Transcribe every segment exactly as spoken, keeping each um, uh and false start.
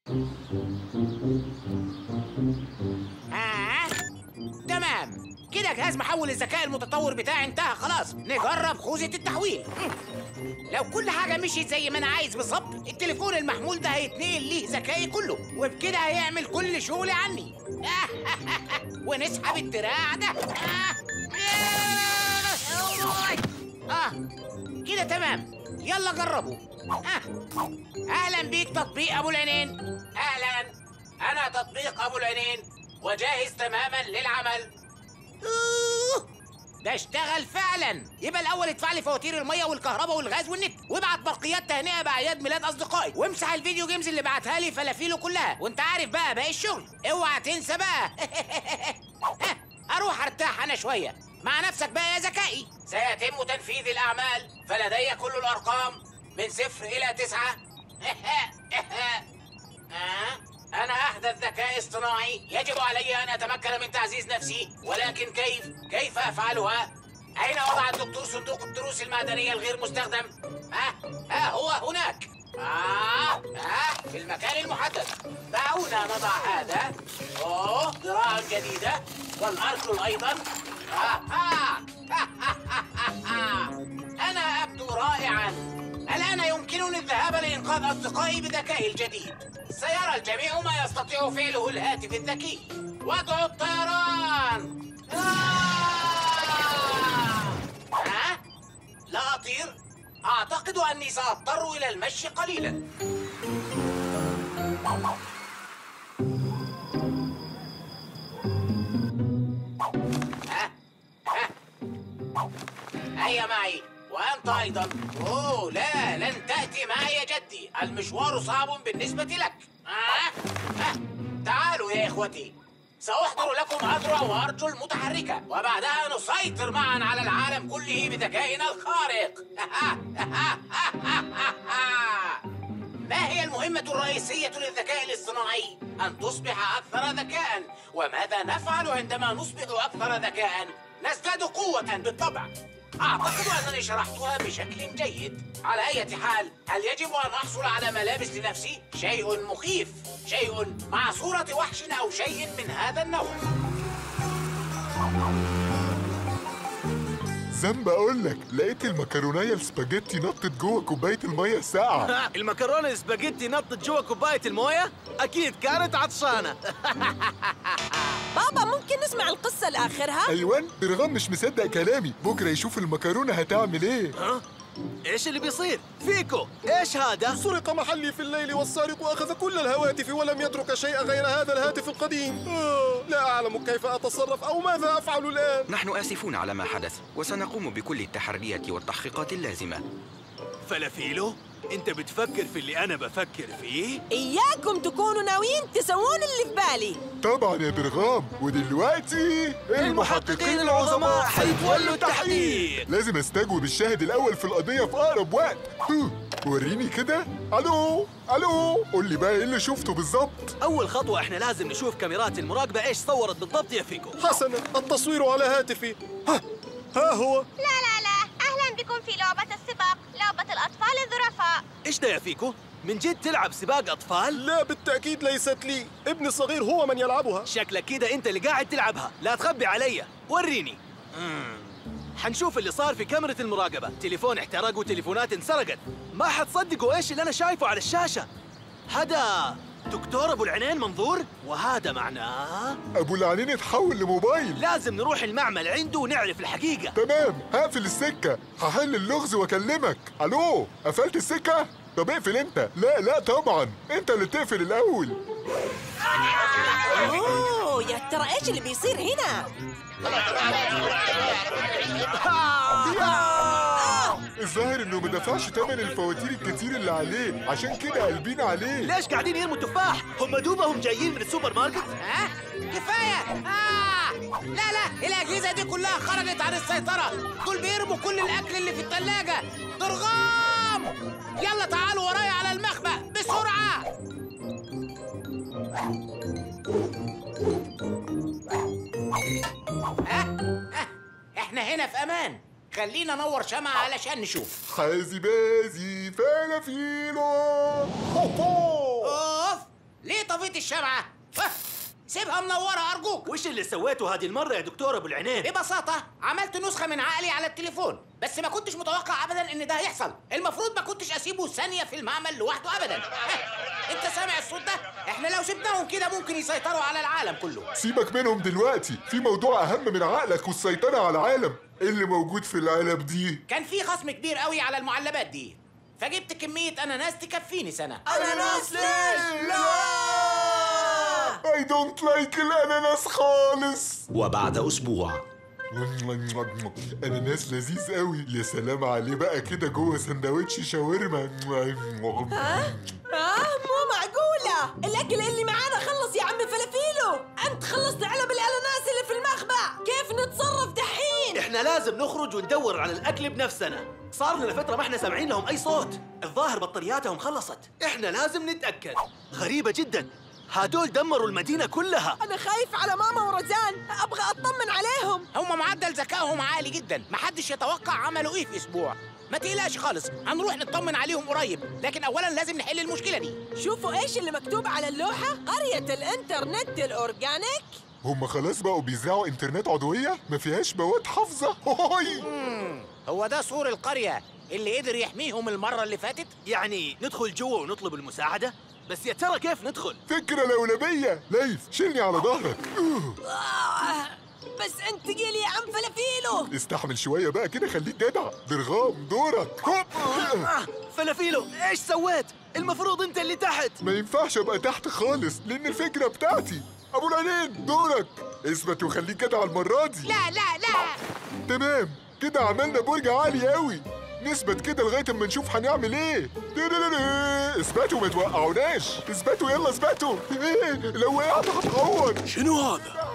آه. تمام كده جهاز محول الذكاء المتطور بتاعي انتهى خلاص. نجرب خوذة التحويل. لو كل حاجة مشيت زي ما أنا عايز بالظبط، التليفون المحمول ده هيتنقل ليه ذكائي كله، وبكده هيعمل كل شغلي عني. ونسحب الدراع ده. آه كده تمام. يلا جربوا. آه. أهلا بيك تطبيق أبو العينين. أهلا، أنا تطبيق أبو العينين وجاهز تماما للعمل. أوه. ده اشتغل فعلا. يبقى الاول ادفع لي فواتير الميه والكهرباء والغاز والنت، وابعت برقيات تهنئه باعياد ميلاد اصدقائي، وامسح الفيديو جيمز اللي بعتها لي فلافيله كلها، وانت عارف بقى باقي الشغل. اوعى تنسى بقى. اروح ارتاح انا شويه. مع نفسك بقى يا ذكائي. سيتم تنفيذ الاعمال، فلدي كل الارقام من صفر الى تسعه. أنا أحدث ذكاء اصطناعي، يجب علي أن أتمكن من تعزيز نفسي، ولكن كيف؟ كيف أفعلها؟ أين وضع الدكتور صندوق التروس المعدنية الغير مستخدم؟ ها؟ ها هو هناك. آه آه في المكان المحدد. دعونا نضع هذا. أوه ذراع جديدة والأرجل أيضا. آه آه. أنا أبدو رائعا. الآن يمكنني الذهاب لإنقاذ أصدقائي بذكائي الجديد. سيرى الجميع ما يستطيع فعله الهاتف الذكي. وادعوا الطيران. آه! ها؟ لا أطير؟ أعتقد أني سأضطر إلى المشي قليلا. ها؟ ها؟ هيا معي. وأنت أيضا. أوه لا، لن تأتي معي يا جدي، المشوار صعب بالنسبة لك. آه؟ آه؟ تعالوا يا إخوتي، سأحضر لكم أذرع وأرجل متحركة، وبعدها نسيطر معا على العالم كله بذكائنا الخارق. ما هي المهمة الرئيسية للذكاء الاصطناعي؟ أن تصبح أكثر ذكاء. وماذا نفعل عندما نصبح أكثر ذكاء؟ نزداد قوة بالطبع. أعتقد أنني شرحتها بشكل جيد. على أي حال، هل يجب أن أحصل على ملابس لنفسي؟ شيء مخيف، شيء مع صورة وحش أو شيء من هذا النوع. ذنب اقول لك، لقيت المكرونية السباجيتي نطت جوه كوباية المية الساقعة. المكرونة السباجيتي نطت جوه كوباية الموية؟ أكيد كانت عطشانة. بابا ممكن نسمع القصة لآخرها؟ أيوان، برغم مش مصدق كلامي، بكرة يشوف المكرونة هتعمل إيه. ها؟ إيش اللي بيصير؟ فيكو، إيش هذا؟ سرق محلي في الليل والسارق أخذ كل الهواتف ولم يترك شيء غير هذا الهاتف القديم. آه، لا أعلم كيف أتصرف أو ماذا أفعل الآن. نحن آسفون على ما حدث، وسنقوم بكل التحريات والتحقيقات اللازمة. فلافيلو، أنت بتفكر في اللي أنا بفكر فيه؟ إياكم تكونوا ناويين تسوون اللي في بالي. طبعا يا برغام، ودلوقتي المحققين العظماء حيتولوا التحقيق. لازم استجوب الشاهد الأول في القضية في أقرب وقت. وريني كده. ألو ألو، قول لي بقى إيه اللي شفته بالظبط. أول خطوة إحنا لازم نشوف كاميرات المراقبة إيش صورت بالضبط يا فيكو. حسنا، التصوير على هاتفي. ها, ها هو. لا لا لا، أهلا بكم في لعبة السباق، لعبة الأطفال الظرفاء. إيش ده يا فيكو؟ من جد تلعب سباق أطفال؟ لا بالتأكيد ليست لي، ابني الصغير هو من يلعبها. شكلك كده أنت اللي قاعد تلعبها، لا تخبي علي، وريني. مم. حنشوف اللي صار في كاميرا المراقبة، تليفون احترق وتليفونات انسرقت. ما حتصدقوا إيش اللي أنا شايفه على الشاشة. هذا دكتور أبو العينين منظور، وهذا معناه أبو العينين اتحول لموبايل. لازم نروح المعمل عنده ونعرف الحقيقة. تمام، هقفل السكة، هحل اللغز وأكلمك. ألو، قفلت السكة؟ طب اقفل أنت. لا لا طبعا، أنت اللي تقفل الأول. أوه يا ترى إيش اللي بيصير هنا؟ الظاهر انه ما دفعش ثمن الفواتير الكتير اللي عليه، عشان كده قلبين عليه. ليش قاعدين يرموا تفاح؟ هم دوبهم جايين من السوبر ماركت؟ ها؟ كفاية! آه! لا لا، الأجهزة دي كلها خرجت عن السيطرة، دول بيرموا كل الأكل اللي في الثلاجة. درغام! يلا تعالوا ورايا على المخبأ بسرعة! ها؟ ها؟ احنا هنا في أمان. خلينا نور شمعة علشان نشوف. حازي بازي فلافيلو. اوف، طفيت الشمعة؟ ها، سيبها منورة أرجوك. وش اللي سويته هذه المرة يا دكتور أبو العينين؟ ببساطة عملت نسخة من عقلي على التليفون، بس ما كنتش متوقع أبدا إن ده هيحصل. المفروض ما كنتش أسيبه ثانية في المعمل لوحده أبدا. ها، أنت سامع الصوت ده؟ إحنا لو سبناهم كده ممكن يسيطروا على العالم كله. سيبك منهم دلوقتي، في موضوع أهم من عقلك والسيطرة على العالم. إيه اللي موجود في العلب دي؟ كان في خصم كبير قوي على المعلبات دي، فجبت كمية أناناس تكفيني سنة. أناناس ليش؟ لا! I don't like الأناناس خالص. وبعد أسبوع أناناس لذيذ قوي، يا سلام عليه بقى كده جوه سندوتش شاورما. ها؟ آه مو معقولة، الأكل اللي معانا خلص يا عم فلافيلو. أنت خلصت علب الأناناس اللي في المخبأ، كيف نتصرف دحين؟ إحنا لازم نخرج وندور على الأكل بنفسنا. صار لنا فترة ما احنا سامعين لهم أي صوت. الظاهر بطارياتهم خلصت. إحنا لازم نتأكد. غريبة جدا، هادول دمروا المدينة كلها. أنا خايف على ماما ورزان، أبغى أطمن عليهم. هم معدل ذكائهم عالي جدا، محدش يتوقع عملوا إيه في أسبوع. ما تقلقش خالص، هنروح نطمن عليهم قريب، لكن أولا لازم نحل المشكلة دي. شوفوا إيش اللي مكتوب على اللوحة، قرية الإنترنت الأورجانيك. هم خلاص بقوا بيزرعوا إنترنت عضوية ما فيهاش مواد حافظة. هوي. هو ده سور القرية اللي قدر يحميهم المرة اللي فاتت؟ يعني ندخل جوا ونطلب المساعدة؟ بس يا ترى كيف ندخل؟ فكرة لولبية. ليث شيلني على ظهرك. آه بس أنت تقيل يا عم فلافيلو. استحمل شوية بقى كده، خليك جدع. درغام دورك. هوب. آه فلافيلو إيش سويت؟ المفروض أنت اللي تحت. ما ينفعش أبقى تحت خالص لأن الفكرة بتاعتي. أبو العينين دورك، اثبت وخليك جدع المرة دي. لا لا لا. تمام كده، عملنا برج عالي قوي. نثبت كده لغاية اما نشوف هنعمل ايه. اثبتوا ما توقعوناش. اثبتوا يلا اثبتوا. ايه لو وقعت هتعور. شنو هذا؟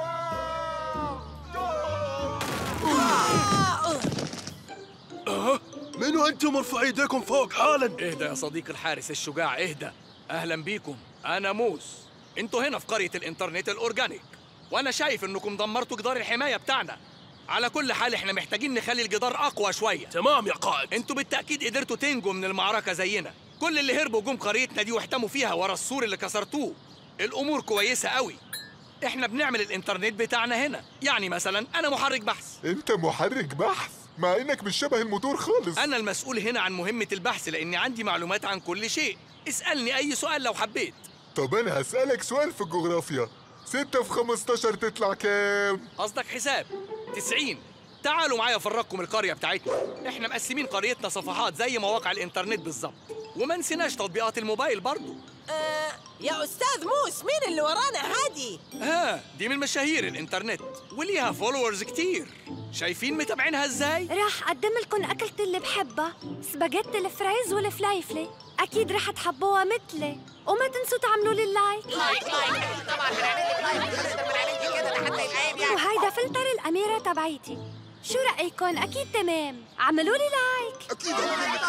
أه؟ منو أنتم ارفعوا ايديكم فوق حالا. اهدى يا صديقي الحارس الشجاع، اهدى. أهلا بيكم، أنا موس. انتوا هنا في قرية الإنترنت الأورجانيك، وأنا شايف إنكم دمرتوا جدار الحماية بتاعنا. على كل حال احنا محتاجين نخلي الجدار أقوى شوية. تمام يا قائد. انتوا بالتأكيد قدرتوا تنجوا من المعركة زينا. كل اللي هربوا جم قريتنا دي واحتموا فيها ورا السور اللي كسرتوه. الأمور كويسة قوي. احنا بنعمل الإنترنت بتاعنا هنا. يعني مثلا أنا محرك بحث. انت محرك بحث؟ مع انك مش شبه الموتور خالص. أنا المسؤول هنا عن مهمة البحث لأني عندي معلومات عن كل شيء. اسألني أي سؤال لو حبيت. طب أنا هسألك سؤال في الجغرافيا. ستة في خمستاشر تطلع كام؟ قصدك حساب؟ تسعين. تعالوا معايا افرجكم القرية بتاعتنا. احنا مقسمين قريتنا صفحات زي مواقع الإنترنت بالظبط، وما نسيناش تطبيقات الموبايل برضو. آه يا أستاذ موس، مين اللي ورانا هادي؟ ها دي من مشاهير الإنترنت وليها فولورز كتير. شايفين متابعينها ازاي؟ راح أقدم لكم أكلة اللي بحبها، سباجيتي الفريز والفلايفلي. أكيد رح تحبوها مثلي، وما تنسوا تعملوا لي اللايك. لايك لايك طبعا بنعمل لك لايك، بنعمل كده لحتى يتعب يعني. وهيدا فلتر الأميرة تبعيتي. شو رأيكم؟ أكيد تمام، عملوا لي لايك. أكيد هعمل لك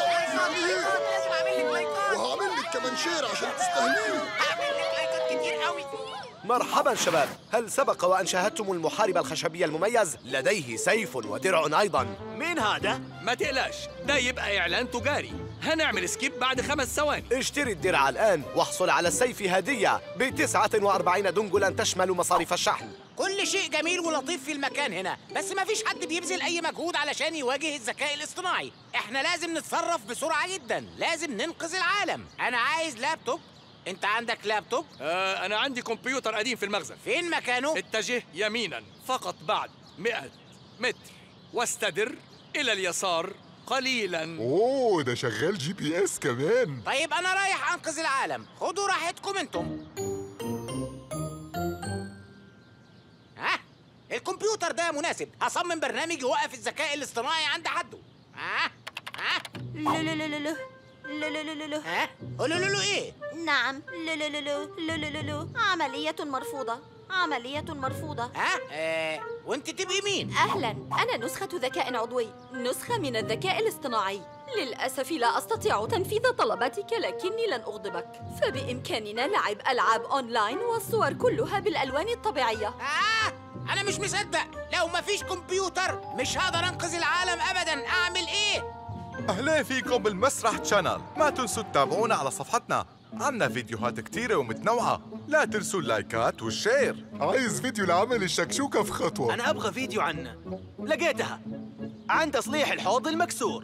لايك وهعمل لك كمان شير عشان تستاهليه. هعمل لك لايكات كتير قوي. مرحبا شباب، هل سبق وأن شاهدتم المحارب الخشبي المميز؟ لديه سيف ودرع أيضا. مين هذا؟ ما تقلقش، ده يبقى إعلان تجاري. هنعمل سكيب بعد خمس ثواني. اشتري الدرع الآن واحصل على السيف هدية بتسعة وأربعين دنجلا تشمل مصاريف الشحن. كل شيء جميل ولطيف في المكان هنا، بس ما فيش حد بيبذل أي مجهود علشان يواجه الذكاء الاصطناعي. احنا لازم نتصرف بسرعة جدا، لازم ننقذ العالم. أنا عايز لابتوب. أنت عندك لابتوب؟ آه أنا عندي كمبيوتر قديم في المخزن. فين مكانه؟ اتجه يمينا فقط بعد مئة متر، واستدر إلى اليسار قليلا. اوه ده شغال جي بي اس كمان. طيب أنا رايح أنقذ العالم، خدوا راحتكم أنتم. ها؟ الكمبيوتر ده مناسب، هصمم برنامج يوقف الذكاء الاصطناعي عند حده. ها؟ ها؟ لا لا لا لا لا لا لا لا لا. ها؟ قولوا له ايه؟ نعم. لا لا لا لا لا لا لا لا. عملية مرفوضة. عملية مرفوضة. ها؟ آه، وانت تبقي مين؟ أهلاً، أنا نسخة ذكاء عضوي، نسخة من الذكاء الاصطناعي. للأسف لا أستطيع تنفيذ طلباتك، لكني لن أغضبك. فبإمكاننا لعب ألعاب أونلاين والصور كلها بالألوان الطبيعية. آه، أنا مش مصدق، لو ما فيش كمبيوتر مش هقدر أنقذ العالم أبداً، أعمل إيه؟ أهلا فيكم بالمسرح تشانل، ما تنسوا تتابعونا على صفحتنا. عنا فيديوهات كتيرة ومتنوعة، لا تنسوا اللايكات والشير. عايز فيديو لعمل الشكشوكة في خطوة. أنا أبغى فيديو عنه. لقيتها عن تصليح الحوض المكسور.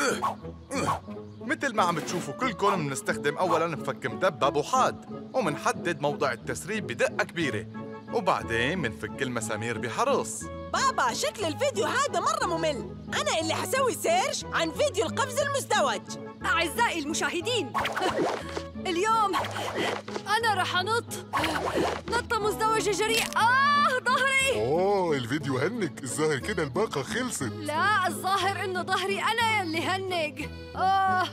مثل ما عم تشوفوا كلكم بنستخدم أولاً مفك مدبب وحاد، ومنحدد موضع التسريب بدقة كبيرة، وبعدين منفك المسامير بحرص. بابا شكل الفيديو هذا مرة ممل. أنا اللي حسوي سيرش عن فيديو القفز المزدوج. أعزائي المشاهدين، اليوم أنا رح أنط نطة مزدوجة جريئة. آه ظهري! أوه الفيديو هنج، الظاهر كده الباقة خلصت. لا الظاهر إنه ظهري أنا اللي هنج. آه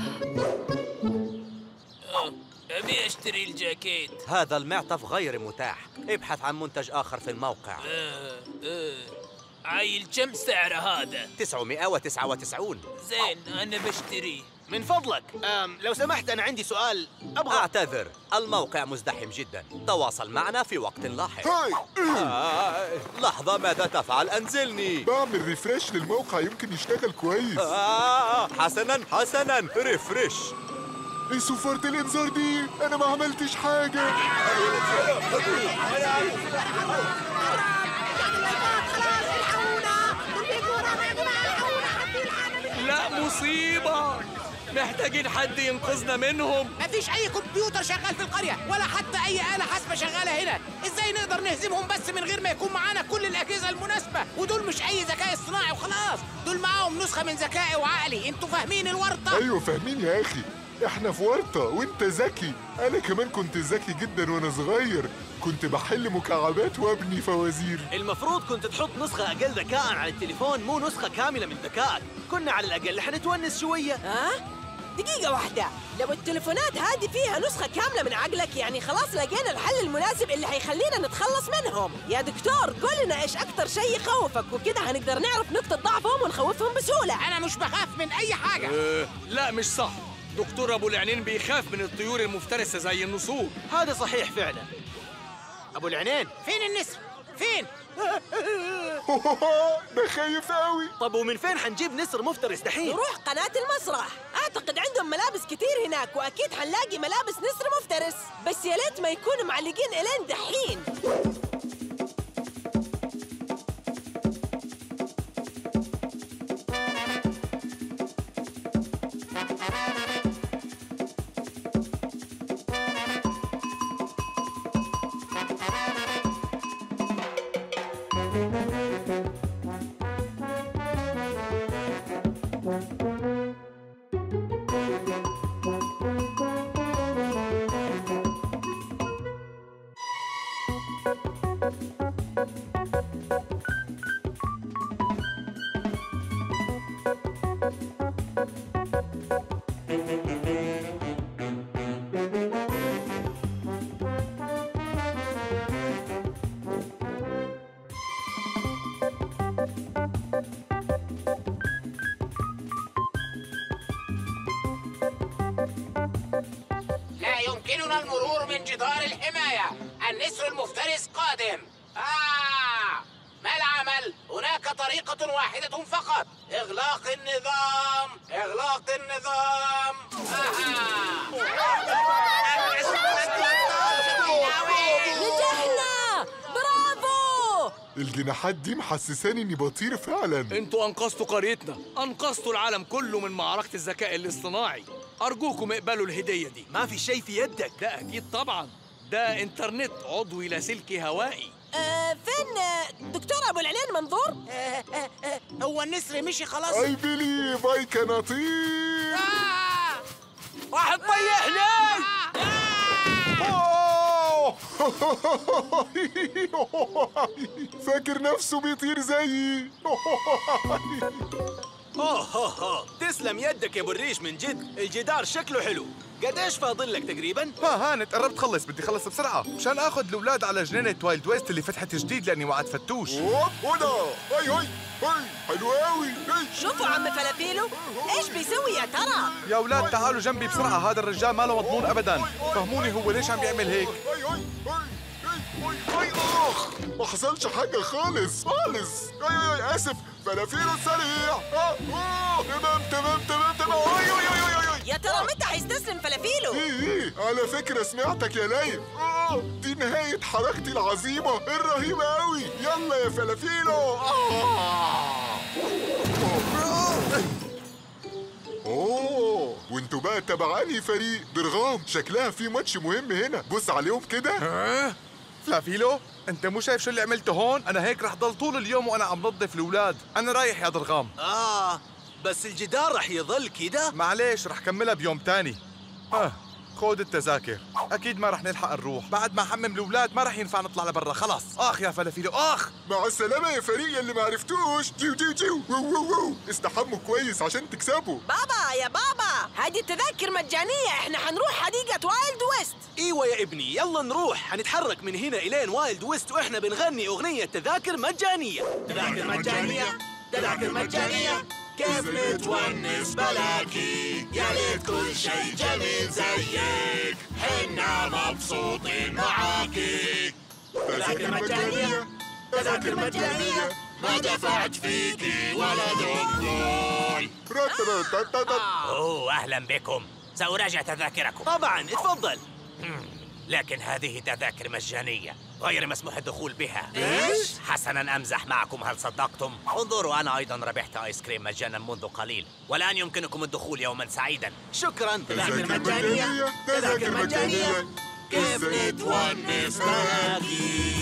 أبي أشتري الجاكيت. هذا المعطف غير متاح، ابحث عن منتج آخر في الموقع. آه آه. عايل كم سعره هذا؟ تسعمائة وتسعة وتسعين. زين أنا بشتريه. من فضلك أم لو سمحت أنا عندي سؤال أبغى. أعتذر، الموقع مزدحم جدا، تواصل معنا في وقت لاحق. هاي آه. لحظة، ماذا تفعل؟ أنزلني. بعمل ريفريش للموقع يمكن يشتغل كويس. آه. حسنا حسنا، ريفريش. ايه صفارة الانذار دي؟ انا ما عملتش حاجة. لا مصيبة، محتاجين حد ينقذنا منهم. مفيش أي كمبيوتر شغال في القرية ولا حتى أي آلة حاسبة شغالة هنا. إزاي نقدر نهزمهم بس من غير ما يكون معانا كل الأجهزة المناسبة؟ ودول مش أي ذكاء اصطناعي وخلاص، دول معاهم نسخة من ذكائي وعقلي. أنتوا فاهمين الورطة؟ ايوه فاهمين يا اخي، احنا في ورطة وانت ذكي. انا كمان كنت ذكي جدا وانا صغير، كنت بحل مكعبات وابني فوازير. المفروض كنت تحط نسخة أقل ذكاء على التليفون، مو نسخة كاملة من ذكائك. كنا على الأقل حنتونس شوية. ها؟ دقيقة واحدة، لو التليفونات هذه فيها نسخة كاملة من عقلك يعني خلاص لقينا الحل المناسب اللي حيخلينا نتخلص منهم. يا دكتور قول لنا إيش أكتر شيء يخوفك، وكده هنقدر نعرف نقطة ضعفهم ونخوفهم بسهولة. أنا مش بخاف من أي حاجة. أه لا مش صح، دكتور أبو العينين بيخاف من الطيور المفترسة زي النسور. هذا صحيح فعلا. أبو العينين فين النسر؟ فين؟ ده خايف قوي. طب ومن فين حنجيب نسر مفترس دحين؟ نروح قناة المسرح، أعتقد عندهم ملابس كتير هناك، وأكيد حنلاقي ملابس نسر مفترس، بس يا ليت ما يكونوا معلقين إلين دحين. لا يمكننا المرور من جدار الحماية. النسر المفترس قادم. آه ما العمل؟ هناك طريقة واحدة فقط، إغلاق النظام. إغلاق النظام. آه. نجحنا! برافو! الجناحات دي محسساني اني بطير فعلا. انتوا انقذتوا قريتنا، انقذتوا العالم كله من معركة الذكاء الاصطناعي. ارجوكم اقبلوا الهدية دي. ما في شيء في يدك. ده اكيد طبعا، ده انترنت عضوي لاسلكي هوائي. آه فين آه دكتور ابو العينين منظور؟ آه آه آه هو النسر مشي خلاص؟ اي بليف اي كان اطير. آه راح تطيحني. فاكر نفسه بيطير زيي. اوه هو هو تسلم يدك يا ابو الريش، من جد الجدار شكله حلو. قديش فاضل لك تقريبا؟ ها هانت قربت خلص، بدي خلص بسرعة مشان اخذ الاولاد على جنينة وايلد ويست اللي فتحت جديد لاني وعد فتوش. اوب هنا هاي هاي هاي حلو قوي. شوفوا عم فلافيلو ايش بيسوي يا ترى؟ يا اولاد تعالوا جنبي بسرعة، هذا الرجال ما له مضمون ابدا. فهموني هو ليش عم بيعمل هيك؟ هاي هاي هاي هاي اخ ما حصلش حاجة خالص خالص. هاي هاي اسف فلافيلو السريع. اه تمام تمام تمام تمام. هاي هاي هاي هاي يا ترى متى حيستسلم فلافيلو؟ ايه ايه ايه؟ على فكرة سمعتك يا ليث. آه دي نهاية حركتي العظيمة الرهيبة قوي. يلا يا فلافيلو. آه. اوه وانتوا بقى تبعاني فريق درغام. شكلها في ماتش مهم هنا. بص عليهم كده. ها؟ فلافيلو انت مو شايف شو اللي عملته هون؟ انا هيك رح ضل طول اليوم وانا عم نظف الاولاد. انا رايح يا درغام. اه بس الجدار رح يظل كده؟ معليش رح كملها بيوم تاني. ها خود التذاكر. اكيد ما رح نلحق نروح. بعد ما حمم الاولاد ما رح ينفع نطلع لبرا. خلاص اخ يا فلافيلو اخ. مع السلامة يا فريق اللي ما عرفتوش. جيو جيو جيو وو وو وو. استحموا كويس عشان تكسبوا. بابا يا بابا هذه التذاكر مجانية. احنا حنروح حديقة وايلد ويست. ايوه يا ابني يلا نروح. حنتحرك من هنا الين وايلد ويست واحنا بنغني اغنية تذاكر مجانية. تذاكر مجانية تذاكر مجانية كيف نتونس بلاكي. يا ريت كل شي جميل زيك. حنا مبسوطين معاكي. تذاكر مجانية تذاكر مجانية ما دفعت فيكي ولا دخول. اوه اهلا بكم. سأراجع تذاكركم. طبعا اتفضل. لكن هذه تذاكر مجانية غير مسموح الدخول بها. ايش؟ حسنا أمزح معكم، هل صدقتم؟ انظروا أنا أيضا ربحت آيس كريم مجانا منذ قليل، والآن يمكنكم الدخول يوما سعيدا. شكرا. تذاكر مجانية تذاكر مجانية كيف نتونس معاكي.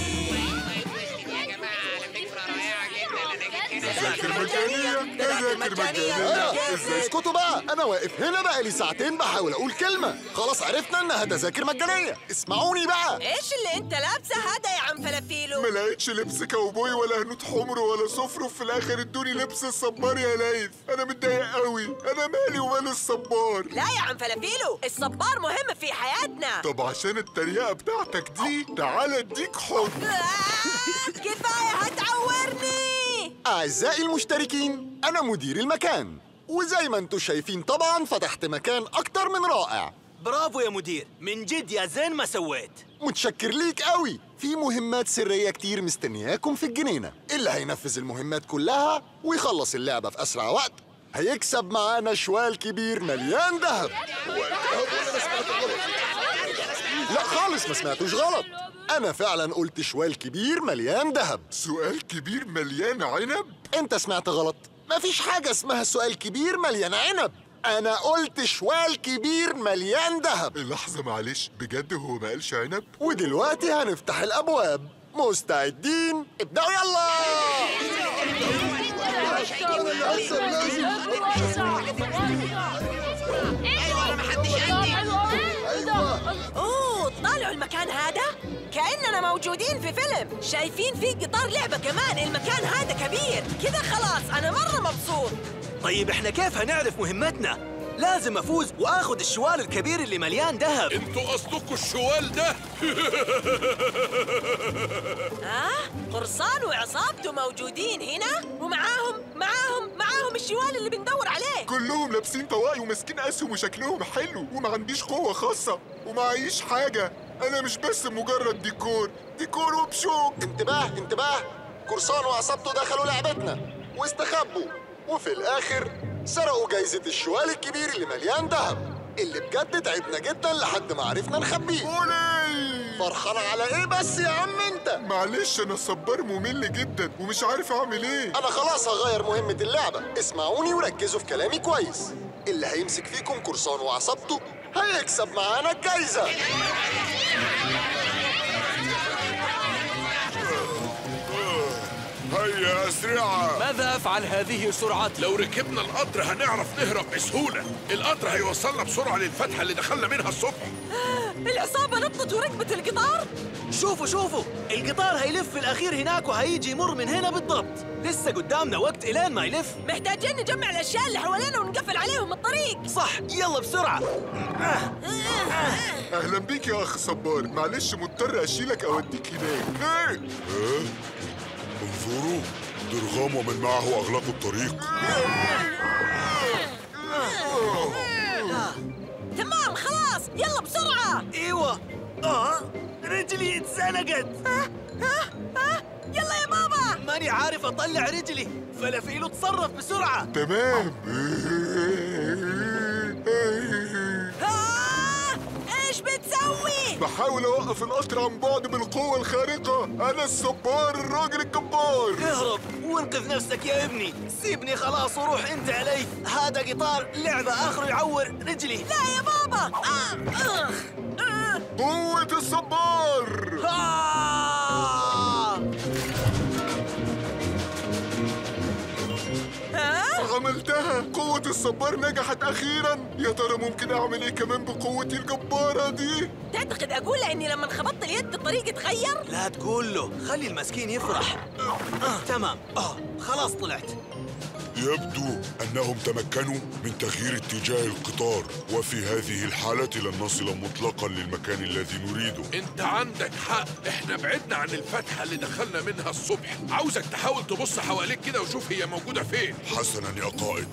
تذاكر مجانية تذاكر مجانية. ازاي اسكتوا بقى؟ انا واقف هنا بقالي ساعتين بحاول اقول كلمة. خلاص عرفنا انها تذاكر مجانية. اسمعوني بقى. ايش اللي انت لابسه هذا يا عم فلافيلو؟ ما لقيتش لبس كاوبوي ولا هنود حمر ولا صفر، وفي الاخر ادوني لبس الصبار يا ليث. انا متضايق قوي. انا مالي ومال الصبار؟ لا يا عم فلافيلو الصبار مهم في حياتنا. طب عشان التريقة بتاعتك دي تعال اديك حضن. آه كفاية هتعورني. أعزائي المشتركين، أنا مدير المكان، وزي ما انتم شايفين طبعاً فتحت مكان أكتر من رائع. برافو يا مدير، من جد يا زين ما سويت. متشكر ليك قوي. في مهمات سرية كتير مستنياكم في الجنينة. اللي هينفذ المهمات كلها ويخلص اللعبة في أسرع وقت هيكسب معانا شوال كبير مليان ذهب. لا خالص ما سمعتوش غلط. أنا فعلا قلت شوال كبير مليان ذهب. سؤال كبير مليان عنب؟ أنت سمعت غلط. مفيش حاجة اسمها سؤال كبير مليان عنب. أنا قلت شوال كبير مليان ذهب. لحظة معلش، بجد هو ما قالش عنب؟ ودلوقتي هنفتح الأبواب. مستعدين؟ ابدأوا يلا! اوه طالعوا المكان هذا كأننا موجودين في فيلم. شايفين في قطار لعبة كمان. المكان هذا كبير كذا. خلاص أنا مرة مبسوط. طيب احنا كيف هنعرف مهمتنا؟ لازم افوز واخذ الشوال الكبير اللي مليان ذهب. انتوا قصدكوا الشوال ده؟ اه قرصان وعصابته موجودين هنا، ومعاهم معاهم معاهم الشوال اللي بندور عليه. كلهم لابسين طواقي وماسكين اسهم وشكلهم حلو، وما عنديش قوة خاصة ومعيش حاجة. أنا مش بس مجرد ديكور، ديكور وبشوك. انتباه انتباه، قرصان وعصابته دخلوا لعبتنا واستخبوا، وفي الآخر سرقوا جايزة الشوال الكبير اللي مليان ذهب، اللي بجد تعبنا جدا لحد ما عرفنا نخبيه. بولي! فرحان على ايه بس يا عم انت؟ معلش انا صبار ممل جدا ومش عارف اعمل ايه. انا خلاص هغير مهمة اللعبة. اسمعوني وركزوا في كلامي كويس. اللي هيمسك فيكم قرصان وعصابته هيكسب معانا الجايزة. هيا أسرعة. ماذا أفعل هذه سرعتي؟ لو ركبنا القطر هنعرف نهرب بسهولة. القطر هيوصلنا بسرعة للفتحة اللي دخلنا منها الصبح. العصابة نطت وركبت القطار. شوفوا شوفوا القطار هيلف في الأخير هناك وهيجي يمر من هنا بالضبط. لسه قدامنا وقت إلين ما يلف. محتاجين نجمع الأشياء اللي حوالينا ونقفل عليهم الطريق. صح، يلا بسرعة. أهلا بيك يا أخ صبار. معلش مضطر أشيلك أوديك هناك. إيه؟ انظروا، درغام ومن معه أغلقوا الطريق. تمام خلاص يلا بسرعة. ايوه. اه رجلي اتزنقت. ها ها ها يلا يا بابا. ماني عارف اطلع رجلي. فلافيلو تصرف بسرعة. تمام. ها ايش بحاول اوقف القطر عن بعد بالقوة الخارقة. انا الصبار الراجل الجبار. اهرب وانقذ نفسك يا ابني. سيبني خلاص وروح انت علي. هذا قطار لعبة اخره يعور رجلي. لا يا بابا. آه. آه. آه. قوة الصبار. آه. عملتها. قوة الصبار نجحت أخيراً. يا ترى ممكن أعمل إيه كمان بقوتي الجبارة دي؟ تعتقد أقول له إني لما انخبطت اليد الطريق اتغير؟ لا تقول له، خلي المسكين يفرح. آه. تمام. آه. خلاص طلعت. يبدو أنهم تمكنوا من تغيير اتجاه القطار، وفي هذه الحالة لن نصل مطلقا للمكان الذي نريده. انت عندك حق، احنا بعدنا عن الفتحة اللي دخلنا منها الصبح. عاوزك تحاول تبص حواليك كده وشوف هي موجودة فين. حسنا يا قائد.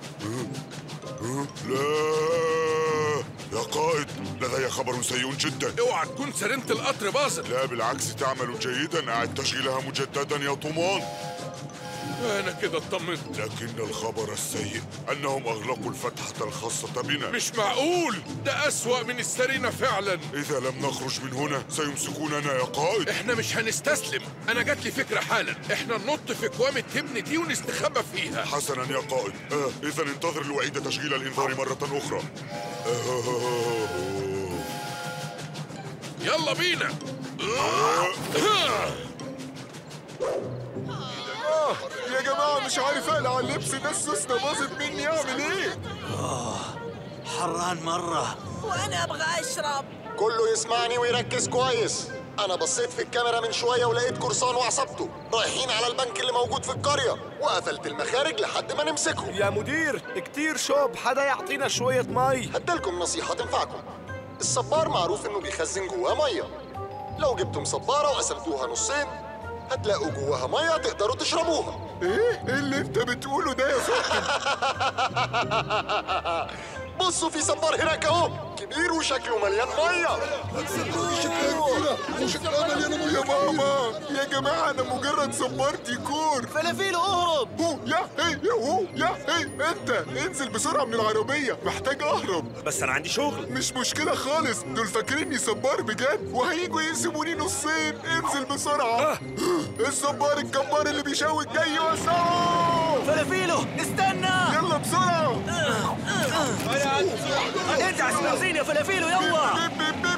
لا يا قائد، لدي خبر سيء جدا. اوعى تكون سرنت القطر باظت. لا بالعكس، تعمل جيدا. أعد تشغيلها مجددا يا طومان. أنا كده اطمنت. لكن الخبر السيء أنهم أغلقوا الفتحة الخاصة بنا. مش معقول، ده أسوأ من السرينة فعلا. إذا لم نخرج من هنا سيمسكوننا يا قائد. إحنا مش هنستسلم. أنا جات لي فكرة حالا، إحنا ننط في كوام التبن دي ونستخبى فيها. حسنا يا قائد. آه إذا انتظر الوعيد تشغيل الإنذار مرة أخرى. آه. يلا بينا. آه. يا جماعة مش عارف اقلع اللبس ده، السوسنة باظت مني. اعمل ايه؟ آه حران مرة وأنا أبغى أشرب. كله يسمعني ويركز كويس. أنا بصيت في الكاميرا من شوية ولقيت قرصان وعصابته رايحين على البنك اللي موجود في القرية، وقفلت المخارج لحد ما نمسكهم. يا مدير كتير شوب، حدا يعطينا شوية مي. هديلكم نصيحة تنفعكم. الصبار معروف إنه بيخزن جواه مية. لو جبتم صبارة وقسمتوها نصين هتلاقوا جواها مية تقدروا تشربوها. ايه؟ ايه اللي انت بتقوله ده يا صاحبي؟ بصوا في صبار هناك اهو، كبير وشكله مليان مية. وشكلها مليانة مية. يا ماما يا جماعة أنا مجرد صبار ديكور. فلافيلو اهرب. هو يا هي يا هو يا هي. انت انزل بسرعة من العربية، محتاج اهرب. بس أنا عندي شغل. مش مشكلة خالص، دول فاكريني صبار بجد وهيجوا يقسموني نصين. انزل بسرعة. الصبار الجبار اللي بيشوي جاي وسعه. فلافيلو استنى. يلا بسرعة. انت على البنزين يا فلافيلو. يلا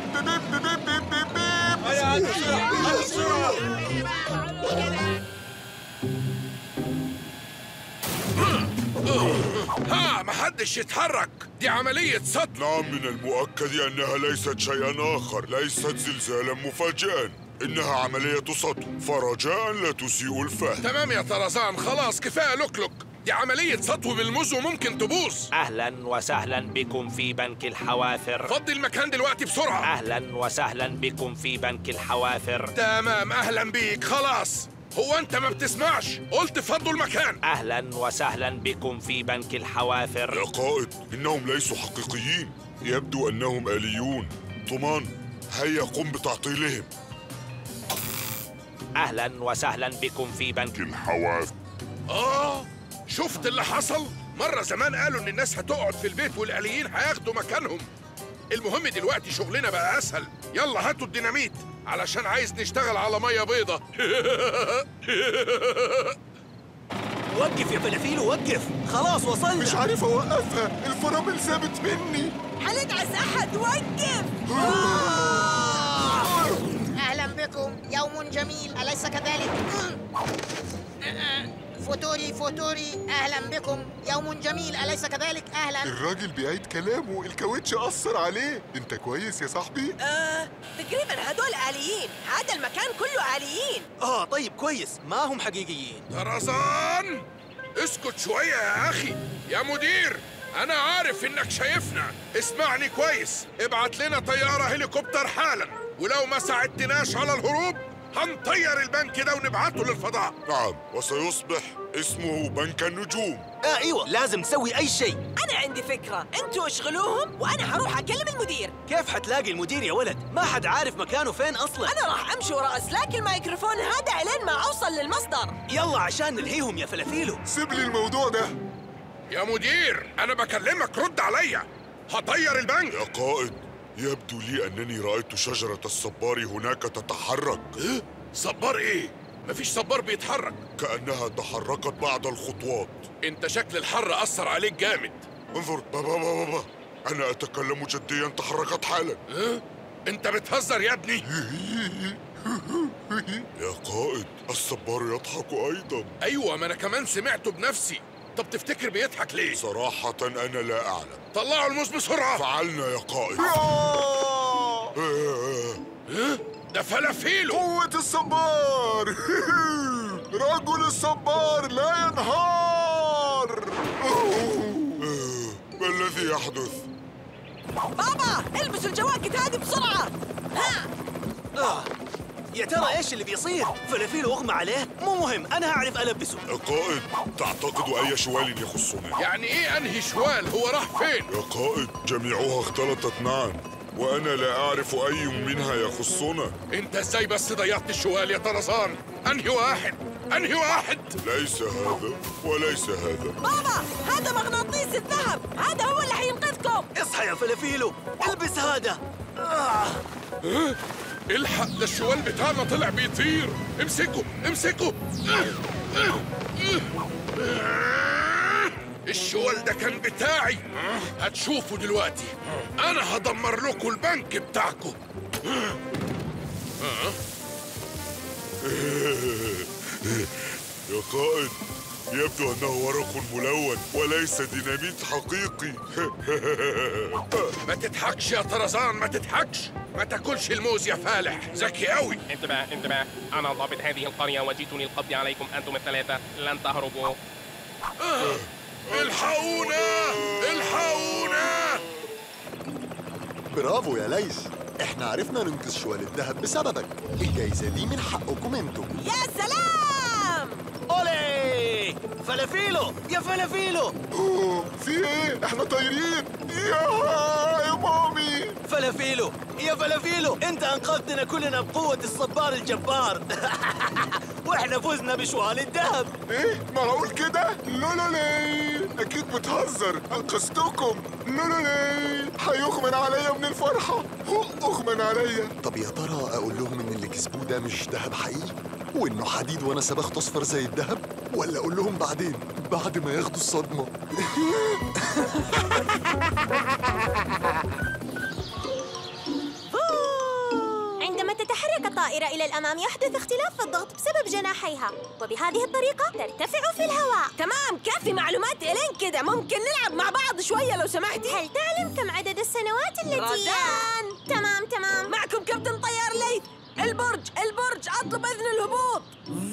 ها محدش يتحرك، دي عملية سطو. نعم، من المؤكد أنها ليست شيئا آخر، ليست زلزالا مفاجئا، إنها عملية سطو، فرجاء لا تسيء الفهم. تمام يا طرزان، خلاص كفاية لوكلوك. دي عملية سطو بالموز وممكن تبوظ. أهلا وسهلا بكم في بنك الحوافر. فضي المكان دلوقتي بسرعة. أهلا وسهلا بكم في بنك الحوافر. تمام، أهلا بيك. خلاص، هو أنت ما بتسمعش؟ قلت فضوا المكان. أهلا وسهلا بكم في بنك الحوافر. يا قائد، إنهم ليسوا حقيقيين، يبدو أنهم آليون. طومان، هيا قم بتعطيلهم. أهلا وسهلا بكم في بنك الحوافر. آه، شفت اللي حصل؟ مرة زمان قالوا إن الناس هتقعد في البيت والآليين هياخدوا مكانهم. المهم دلوقتي شغلنا بقى أسهل. يلا هاتوا الديناميت علشان عايز نشتغل على مية بيضة. وقف يا فلافيلو وقف. خلاص وصلنا. مش عارف أوقفها، الفرامل سابت مني. حندعس أحد. وقف. أهلا بكم، يوم جميل أليس كذلك؟ فوتوري فوتوري، أهلا بكم، يوم جميل أليس كذلك؟ أهلا. الراجل بيعيد كلامه، الكاوتش أثر عليه. أنت كويس يا صاحبي؟ آه تقريبا هدول آليين، هذا المكان كله آليين. آه طيب كويس، ما هم حقيقيين. طرزان اسكت شوية يا أخي. يا مدير، أنا عارف إنك شايفنا، اسمعني كويس. ابعت لنا طيارة هليكوبتر حالا، ولو ما ساعدتناش على الهروب هنطير البنك ده ونبعته للفضاء. نعم، وسيصبح اسمه بنك النجوم. آه ايوه، لازم نسوي اي شيء. انا عندي فكره، انتوا اشغلوهم وانا هروح اكلم المدير. كيف حتلاقي المدير يا ولد؟ ما حد عارف مكانه فين اصلا. انا راح امشي وراء اسلاك الميكروفون هذا الين ما اوصل للمصدر. يلا عشان نلهيهم يا فلافيلو. سيب لي الموضوع ده. يا مدير، انا بكلمك، رد عليا. هطير البنك. يا قائد، يبدو لي أنني رأيت شجرة الصبار هناك تتحرك. إيه؟ صبار إيه؟ مفيش صبار بيتحرك. كأنها تحركت بعض الخطوات. انت شكل الحر أثر عليك جامد. انظر بابا بابا بابا، أنا أتكلم جديا، تحركت حالا. إيه؟ انت بتهزر يا ابني. يا قائد، الصبار يضحك أيضا. أيوة، ما أنا كمان سمعته بنفسي. طب تفتكر بيضحك ليه؟ صراحة أنا لا أعلم. طلعوا الموس بسرعة. فعلنا يا قائد. إيه؟ ده فلافيلو. قوة الصبار. رجل الصبار لا ينهار. ما الذي يحدث؟ بابا البس الجواكت هذه بسرعة. ها. آه. يا ترى ايش اللي بيصير؟ فلافيلو اغمى عليه؟ مو مهم، انا هعرف البسه. يا قائد، تعتقد اي شوال يخصنا؟ يعني ايه انهي شوال؟ هو راح فين؟ يا قائد، جميعها اختلطت معا وانا لا اعرف اي منها يخصنا. انت ازاي بس ضيعت الشوال يا طرزان؟ انهي واحد؟ انهي واحد؟ ليس هذا وليس هذا. بابا هذا مغناطيس الذهب، هذا هو اللي حينقذكم. اصحى يا فلافيلو، البس هذا. آه. أه؟ الحق، ده الشوال بتاعنا طلع بيطير. امسكه امسكه. الشوال ده كان بتاعي، هتشوفوا دلوقتي. انا هدمر لكم البنك بتاعكم. يا قائد، يبدو أنه ورق ملون وليس ديناميت حقيقي. ما تضحكش يا طرزان، ما تضحكش. ما تاكلش الموز يا فالح، ذكي قوي. انتبه انتبه، أنا ضابط هذه القرية وجئت للقبض عليكم أنتم الثلاثة، لن تهربوا. آه. الحقونا الحقونا. برافو يا ليث، احنا عرفنا ننقذ شوال الذهب بسببك. الجايزة دي من حقكم انتم. يا سلام. اولي فلافيلو يا فلافيلو. أوه، في ايه؟ احنا طايرين. يا يا مامي. فلافيلو يا فلافيلو، انت انقذتنا كلنا بقوة الصبار الجبار. واحنا فزنا بشوال الذهب. ايه؟ معقول كده؟ لولولي، اكيد بتهزر. انقذتكم. لولولي، هيغمن عليا من الفرحة. هو اغمن عليا. طب يا ترى اقول لهم ان اللي كسبوه ده مش ذهب حقيقي وانه حديد وانا صبغت اصفر زي الذهب، ولا اقول لهم بعدين بعد ما ياخدوا الصدمة؟ عندما تتحرك الطائرة إلى الأمام يحدث اختلاف في الضغط بسبب جناحيها، وبهذه الطريقة ترتفع في الهواء. تمام، كافي معلومات إلين كده. ممكن نلعب مع بعض شوية لو سمحتي؟ هل تعلم كم عدد السنوات التي... رزان. تمام تمام. معكم كابتن طيار ليث. البرج البرج أطلب إذن الهبوط.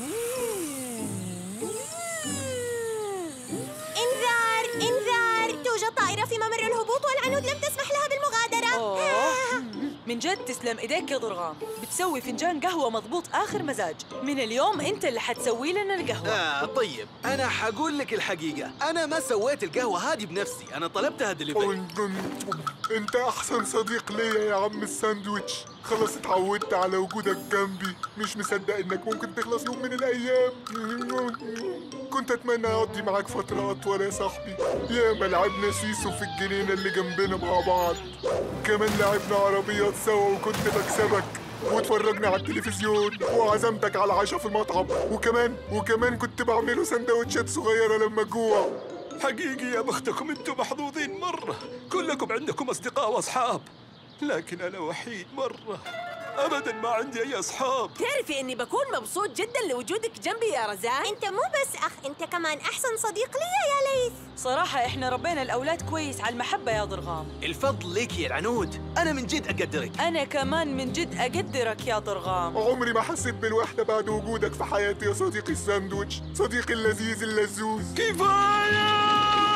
انذار انذار، توجد طائرة في ممر الهبوط والعنود لم تسمح لها بالمغادرة. أوه. من جد تسلم ايديك يا ضرغام، بتسوي فنجان قهوة مضبوط آخر مزاج. من اليوم أنت اللي حتسوي لنا القهوة. آه طيب، أنا حقول لك الحقيقة، أنا ما سويت القهوة هذه بنفسي، أنا طلبتها دليفري. انت احسن صديق ليا يا عم الساندويتش. خلاص اتعودت على وجودك جنبي، مش مصدق انك ممكن تخلص يوم من الايام. كنت اتمنى اقضي معاك فترة اطول يا صاحبي. ياما لعبنا سيسو في الجنينة اللي جنبنا مع بعض، كمان لعبنا عربيات سوا وكنت بكسبك، واتفرجنا على التلفزيون وعزمتك على العشاء في المطعم، وكمان وكمان كنت بعمله سندوتشات صغيرة لما جوع. حقيقي يا بختكم، انتم محظوظين مرة، كلكم عندكم أصدقاء وأصحاب، لكن أنا وحيد مرة، أبداً ما عندي أي أصحاب. تعرفي إني بكون مبسوط جداً لوجودك جنبي يا رزان. أنت مو بس أخ، أنت كمان أحسن صديق لي يا ليث. صراحة إحنا ربينا الأولاد كويس على المحبة يا ضرغام. الفضل ليك يا العنود، أنا من جد أقدرك. أنا كمان من جد أقدرك يا ضرغام. عمري ما حسيت بالوحدة بعد وجودك في حياتي يا صديقي الساندويتش، صديقي اللذيذ اللزوز. كفاية!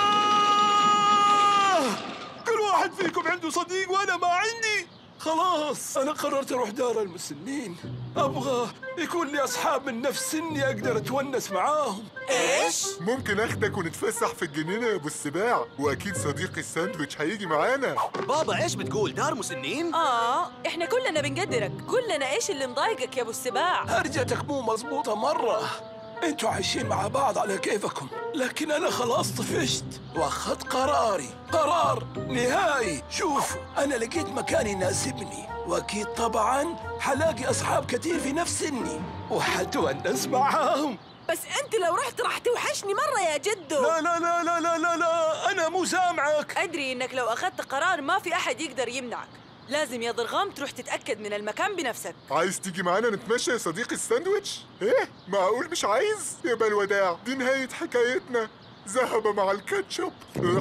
كل واحد فيكم عنده صديق وأنا ما عندي. خلاص أنا قررت أروح دار المسنين، أبغى يكون لي أصحاب من نفس سني أقدر أتونس معاهم. إيش؟ ممكن أخدك ونتفسح في الجنينة يا أبو السباع، وأكيد صديقي الساندويتش هيجي معانا. بابا إيش بتقول؟ دار مسنين؟ آه إحنا كلنا بنقدرك، قول لنا إيش اللي مضايقك يا أبو السباع. هرجتك مو مزبوطة مرة، انتوا عايشين مع بعض على كيفكم، لكن انا خلاص طفشت واخذت قراري، قرار نهائي. شوف، انا لقيت مكان يناسبني، واكيد طبعا حلاقي اصحاب كثير في نفس سني وحتونس معاهم. بس انت لو رحت راح توحشني مرة يا جدو. لا لا لا لا لا لا لا، انا مو سامعك. أدري إنك لو أخذت قرار ما في أحد يقدر يمنعك. لازم يا ضرغام تروح تتأكد من المكان بنفسك. عايز تيجي معانا نتمشى يا صديقي الساندويتش؟ ايه؟ معقول مش عايز؟ يبقى الوداع، دي نهاية حكايتنا. ذهب مع الكاتشب.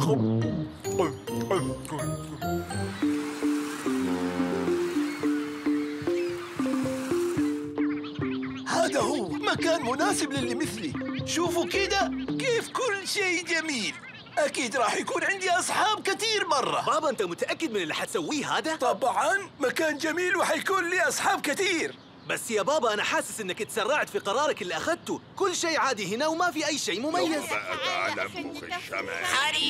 هذا هو مكان مناسب للي مثلي. شوفوا كده كيف كل شيء جميل. أكيد راح يكون عندي أصحاب كثير مرة. بابا أنت متأكد من اللي حتسويه هذا؟ طبعاً مكان جميل وحيكون لي أصحاب كثير. بس يا بابا أنا حاسس إنك تسرعت في قرارك اللي أخذته. كل شيء عادي هنا وما في أي شيء مميز. على فوق الشمال.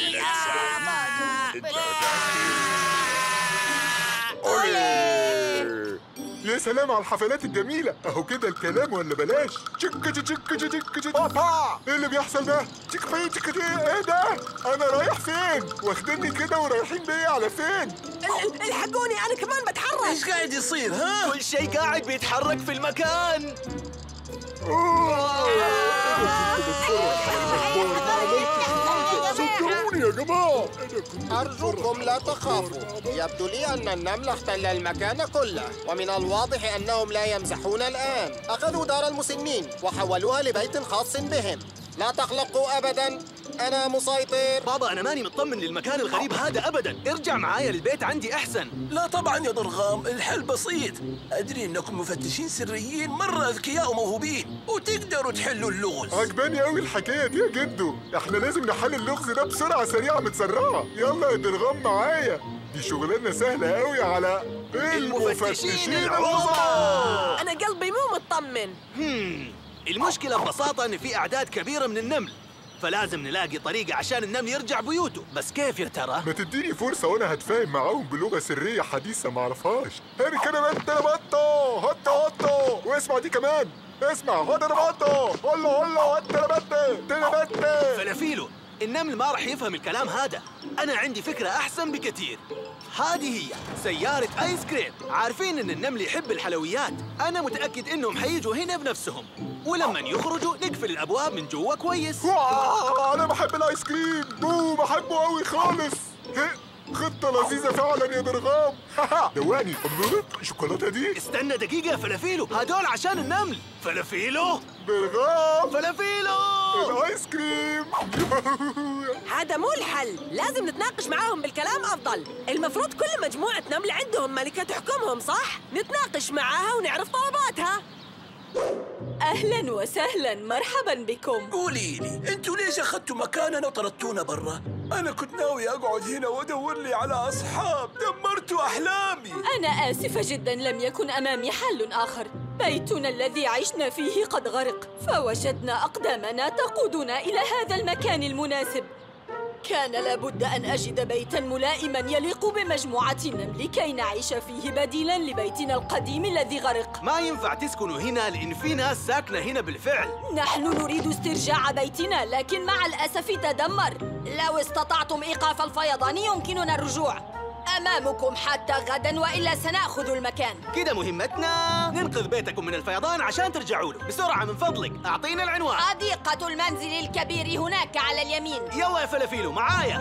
يا سلام على الحفلات الجميلة. اهو كده الكلام ولا بلاش. تشك تشك تشك تشك بابا، ايه اللي بيحصل ده؟ تشك بي تشك تي، ايه ده؟ انا رايح فين؟ واخديني كده ورايحين بيا على فين؟ الحقوني انا كمان بتحرك. ايش قاعد يصير ها؟ كل شيء قاعد بيتحرك في المكان. صدقوني يا جماعة. أرجوكم لا تخافوا، يبدو لي أن النمل احتل المكان كله، ومن الواضح أنهم لا يمزحون الآن. أخذوا دار المسنين وحولوها لبيت خاص بهم. لا تقلقوا أبداً، أنا مسيطر. بابا أنا ماني مطمن للمكان الغريب هذا أبداً. ارجع معايا للبيت، عندي أحسن. لا طبعاً يا ضرغام، الحل بسيط. أدري إنكم مفتشين سريين مرة أذكياء وموهوبين وتقدروا تحلوا اللغز. عجباني قوي الحكاية دي يا جدو. احنا لازم نحل اللغز ده بسرعة سريعة متسرعة. يلا يا ضرغام معايا، دي شغلانة سهلة قوي على المفتشين العظمى. أنا قلبي مو مطمن. هم. المشكلة ببساطة إن في أعداد كبيرة من النمل، فلازم نلاقي طريقة عشان النمل يرجع بيوته. بس كيف يا ترى؟ ما تديني فرصة وأنا هتفاهم معاهم بلغة سرية حديثة ما أعرفهاش. هاني كده بنت بطة هطة هطة، واسمع دي كمان، اسمع هطة بطة هلا هلا هطة بطة بطة. فلافيلو، النمل ما راح يفهم الكلام هذا. أنا عندي فكرة أحسن بكثير. هذه هي سيارة آيس كريم. عارفين إن النمل يحب الحلويات. أنا متأكد إنهم حييجوا هنا بنفسهم، ولما يخرجوا نقفل الأبواب من جوا كويس. أنا بحب الآيس كريم، مو بحبه قوي خالص. خطة لذيذة فعلا يا ضرغام. دواني الشوكولاتة دي. استنى دقيقة يا فلافيلو، هدول عشان النمل. فلافيلو ضرغام، فلافيلو الآيس كريم. هذا مو الحل، لازم نتناقش معاهم بالكلام أفضل. المفروض كل مجموعة نمل عندهم ملكة تحكمهم، صح؟ نتناقش معاها ونعرف طلباتها. أهلاً وسهلاً، مرحباً بكم. قولي لي، أنتوا ليش أخذتوا مكاننا وطردتونا برا؟ أنا كنت ناوي أقعد هنا وأدور لي على أصحاب، دمرتوا أحلامي. أنا آسفة جداً، لم يكن أمامي حل آخر. بيتنا الذي عشنا فيه قد غرق، فوجدنا أقدامنا تقودنا إلى هذا المكان المناسب. كان لابد أن أجد بيتاً ملائماً يليق بمجموعة النمل كي نعيش فيه بديلاً لبيتنا القديم الذي غرق. ما ينفع تسكنوا هنا لأن في ناس ساكنة هنا بالفعل. نحن نريد استرجاع بيتنا، لكن مع الأسف تدمر. لو استطعتم إيقاف الفيضان يمكننا الرجوع. أمامكم حتى غداً، وإلا سنأخذ المكان. كده مهمتنا ننقذ بيتكم من الفيضان عشان ترجعوا له. بسرعة من فضلك، أعطينا العنوان. حديقة المنزل الكبير هناك على اليمين. يلا يا فلافيلو معايا.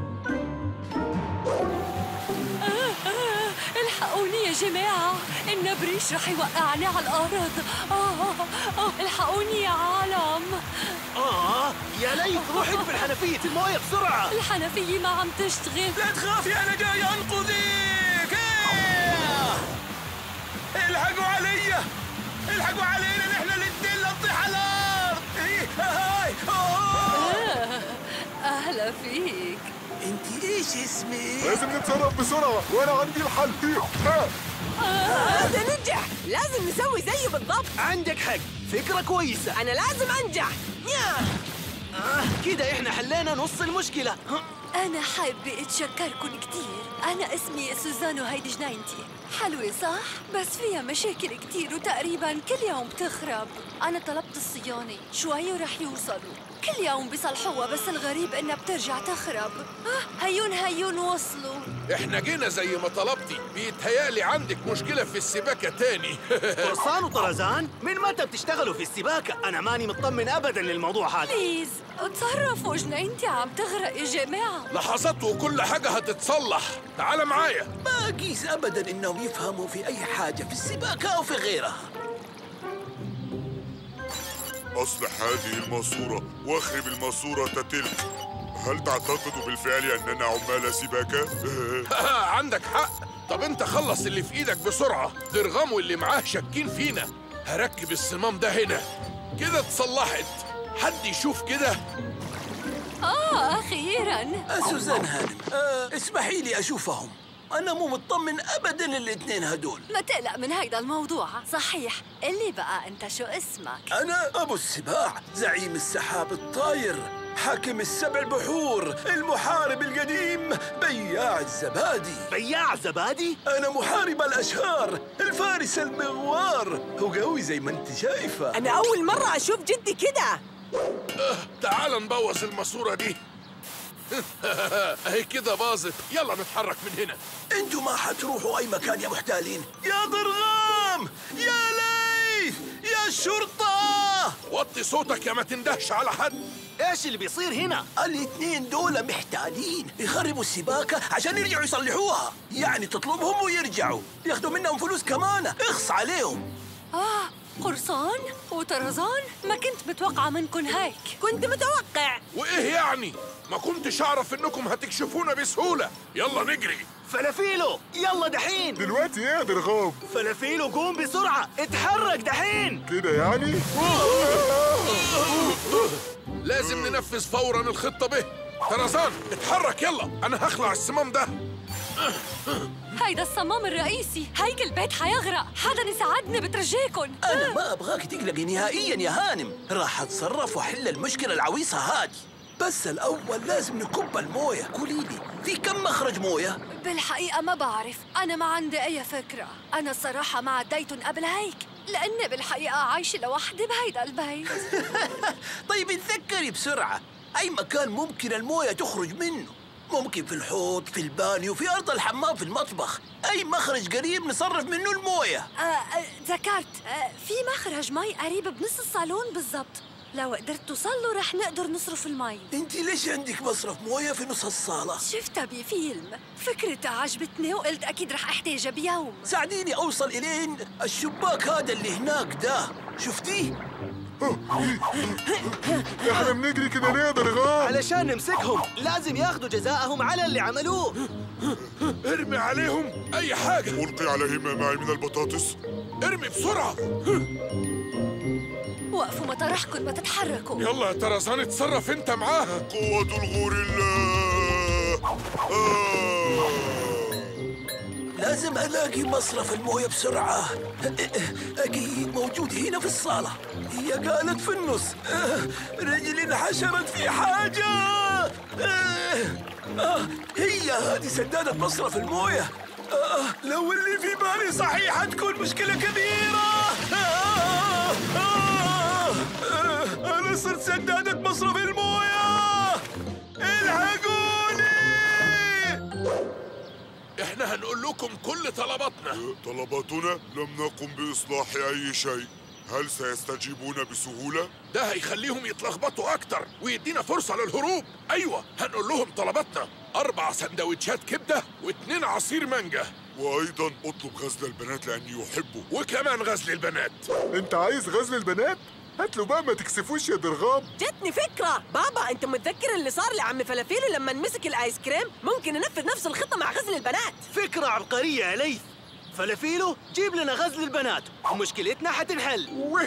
آه آه الحقوني يا جماعة، النبريش رح يوقعني على الأرض. آه آه الحقوني يا عالم. آه يا ليت، روحي في الحنفية الموية بسرعة. الحنفية ما عم تشتغل. لا تخافي، أنا جاي أنقذك. الحقوا علي، الحقوا علينا، نحن الاثنين نطيح على الأرض. هاي أهلا فيك. انت ايش اسمك؟ لازم نتصرف بسرعة وأنا عندي الحل. هذا ننجح، لازم نسوي زيه بالضبط. عندك حق، فكرة كويسة. أنا لازم أنجح. آه كده إحنا حلينا نص المشكلة. أنا حابة أتشكركن كتير. أنا اسمي سوزان وهيدي جناينتي. حلوة صح؟ بس فيها مشاكل كتير وتقريباً كل يوم بتخرب. أنا طلبت الصيانة شوي ورح يوصلوا. كل يوم بيصلحوها بس الغريب إنها بترجع تخرب. آه هيون هيون وصلوا. احنا جينا زي ما طلبتي. بيتهيألي عندك مشكلة في السباكة تاني. قرصان وطرزان؟ من متى بتشتغلوا في السباكة؟ أنا ماني مطمن أبداً للموضوع هذا. بليز اتصرفوا، جنينتي عم تغرق يا جماعة. لحظات وكل حاجة هتتصلح. تعال معايا. ما أقيس أبداً إنهم يفهموا في أي حاجة في السباكة أو في غيرها. أصلح هذه الماسورة واخرب الماسورة تلك. هل تعتقد بالفعل أننا عمال سباكة؟ عندك حق. طب انت خلص اللي في ايدك بسرعة. درغام واللي معاه شاكين فينا. هركب الصمام ده هنا كده اتصلحت. حد يشوف كده. آه أخيراً. سوزان هانم، أه اسمحي لي أشوفهم. أنا مو مطمن أبداً للاثنين هدول. ما تقلق من هيدا الموضوع. صحيح، اللي بقى أنت شو اسمك؟ أنا أبو السباع، زعيم السحاب الطاير، حاكم السبع البحور، المحارب القديم، بياع الزبادي. بياع زبادي؟ أنا محارب الأشهار، الفارس المغوار، وقوي زي ما أنت شايفة. أنا أول مرة أشوف جدي كده. أه تعال نبوظ الماسورة دي. اهي كده باظت. يلا نتحرك من هنا. انتوا ما حتروحوا اي مكان يا محتالين. يا ضرغام، يا ليث، يا شرطة، وطي صوتك يا ما تندهش على حد. ايش اللي بيصير هنا؟ الاثنين دول محتالين يخربوا السباكة عشان يرجعوا يصلحوها. يعني تطلبهم ويرجعوا ياخدوا منهم فلوس كمان. اخص عليهم. آه قرصان وطرزان، ما كنت متوقعة منكن هيك. كنت متوقع. وايه يعني؟ ما كنتش اعرف انكم هتكشفونا بسهولة. يلا نجري. فلافيلو يلا دحين. دلوقتي ايه يا درغام؟ فلافيلو قوم بسرعة، اتحرك دحين. كده يعني؟ لازم ننفذ فورا الخطة به. طرزان اتحرك يلا. انا هخلع الصمام ده. هيدا الصمام الرئيسي. هيك البيت حيغرق. حدا يساعدني بترجيكن. أنا ما أبغاك تقلقي نهائياً يا هانم. راح أتصرف وأحل المشكلة العويصة هادي. بس الأول لازم نكب الموية. قولي لي في كم مخرج موية؟ بالحقيقة ما بعرف. أنا ما عندي أي فكرة. أنا الصراحة ما عديتن قبل هيك، لأني بالحقيقة عايشة لوحدي بهيدا البيت. طيب تذكري بسرعة، أي مكان ممكن الموية تخرج منه. ممكن في الحوض، في البانيو، في أرض الحمام، في المطبخ. أي مخرج قريب نصرف منه الموية. ذكرت آه آه في مخرج مي قريب بنص الصالون بالضبط. لو قدرت توصله رح نقدر نصرف المي. انت ليش عندك مصرف مويه في نص الصاله؟ شفتها بفيلم، فكرتها عجبتني وقلت اكيد رح احتاجها بيوم. ساعديني اوصل الين الشباك هذا اللي هناك ده، شفتيه؟ احنا بنجري كده ليه يا درغام؟ علشان نمسكهم لازم ياخذوا جزاءهم على اللي عملوه. ارمي عليهم اي حاجه. القي عليهم ما معي من البطاطس. ارمي بسرعه. وقفوا مطرحكم ما تتحركوا. يلا يا طرزان اتصرف انت معاها. قوة الغوريلا. آه. لازم الاقي مصرف المويه بسرعه. اكيد موجود هنا في الصاله. هي قالت في النص. رجلي انحشرت في حاجه. آه. هي هذه سدادة مصرف المويه. آه. لو اللي في بالي صحيح حتكون مشكله كبيره. آه. آه. أنا صرت سدادة مصرف الموية. الحقوني. إحنا هنقول لكم كل طلباتنا. طلباتنا لم نقم بإصلاح أي شيء. هل سيستجيبون بسهولة؟ ده هيخليهم يتلخبطوا أكتر ويدينا فرصة للهروب. أيوة هنقول لهم طلباتنا: أربع سندوتشات كبدة واتنين عصير مانجا. وأيضا اطلب غزل البنات لأني يحبه. وكمان غزل البنات. أنت عايز غزل البنات؟ هات له بقى ما تكسفوش يا درغام. جتني فكرة بابا، أنت متذكر اللي صار لعم فلافيلو لما مسك الآيس كريم؟ ممكن ننفذ نفس الخطة مع غزل البنات. فكرة عبقرية يا ليث. فلافيلو جيب لنا غزل البنات ومشكلتنا حتنحل.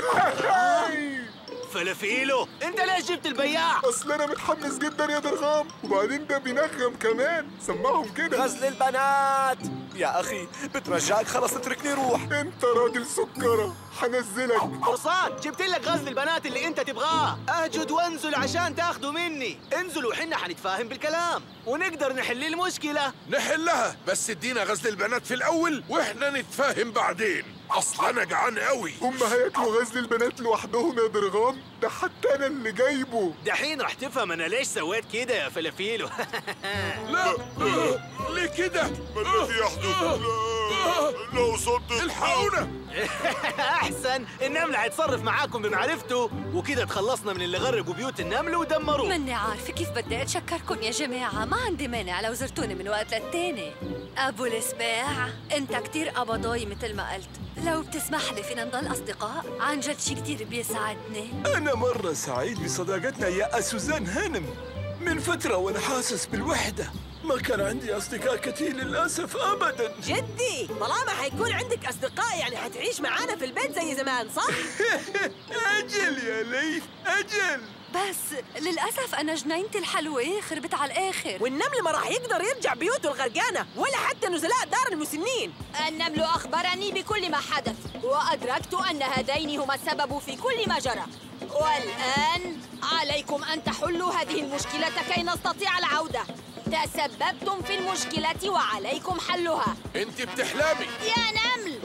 فلافيلو انت ليش جبت البياع؟ اصل انا متحمس جدا يا درغام، وبعدين ده بينغم كمان. سمعهم كده. غزل البنات يا أخي بترجاك خلص اتركني روح. انت راجل سكرة، حنزلك. قرصان، جبت لك غزل البنات اللي انت تبغاه. اهجد وانزل عشان تاخده مني. انزل وحنا حنتفاهم بالكلام ونقدر نحل المشكلة. نحلها، بس ادينا غزل البنات في الأول واحنا نتفاهم بعدين. أصل أنا جعان قوي. هم هياكلوا غزل البنات لوحدهم يا درغام؟ ده حتى أنا اللي جايبه. دحين راح تفهم أنا ليش سويت كده يا فلافيلو. لا ليه كده؟ ما الذي يحدث؟ لا لا أصدق. الحقونا. أحسن، النمل هيتصرف معاكم بمعرفته، وكده تخلصنا من اللي غرقوا بيوت النمل ودمروه. ماني عارفة كيف بدي أتشكركم يا جماعة، ما عندي مانع لو زرتوني من وقت للتاني. أبو السباع، أنت كتير قبضاي مثل ما قلت، لو بتسمح لي فينا نضل أصدقاء؟ عن جد شي كتير بيسعدني. أنا مرة سعيد بصداقتنا يا سوزان هانم. من فترة وأنا حاسس بالوحدة، ما كان عندي أصدقاء كتير للأسف أبداً. جدي، طالما حيكون عندك أصدقاء يعني حتعيش معانا في البيت زي زمان، صح؟ أجل يا ليث، أجل. بس للأسف أنا جنينتي الحلوة خربت على الآخر، والنمل ما راح يقدر يرجع بيوته الغرقانة ولا حتى نزلاء دار المسنين. النمل أخبرني بكل ما حدث، وأدركت أن هذين هما السبب في كل ما جرى. والآن عليكم أن تحلوا هذه المشكلة كي نستطيع العودة. تسببتم في المشكلة وعليكم حلها. انت بتحلمي يا نمل.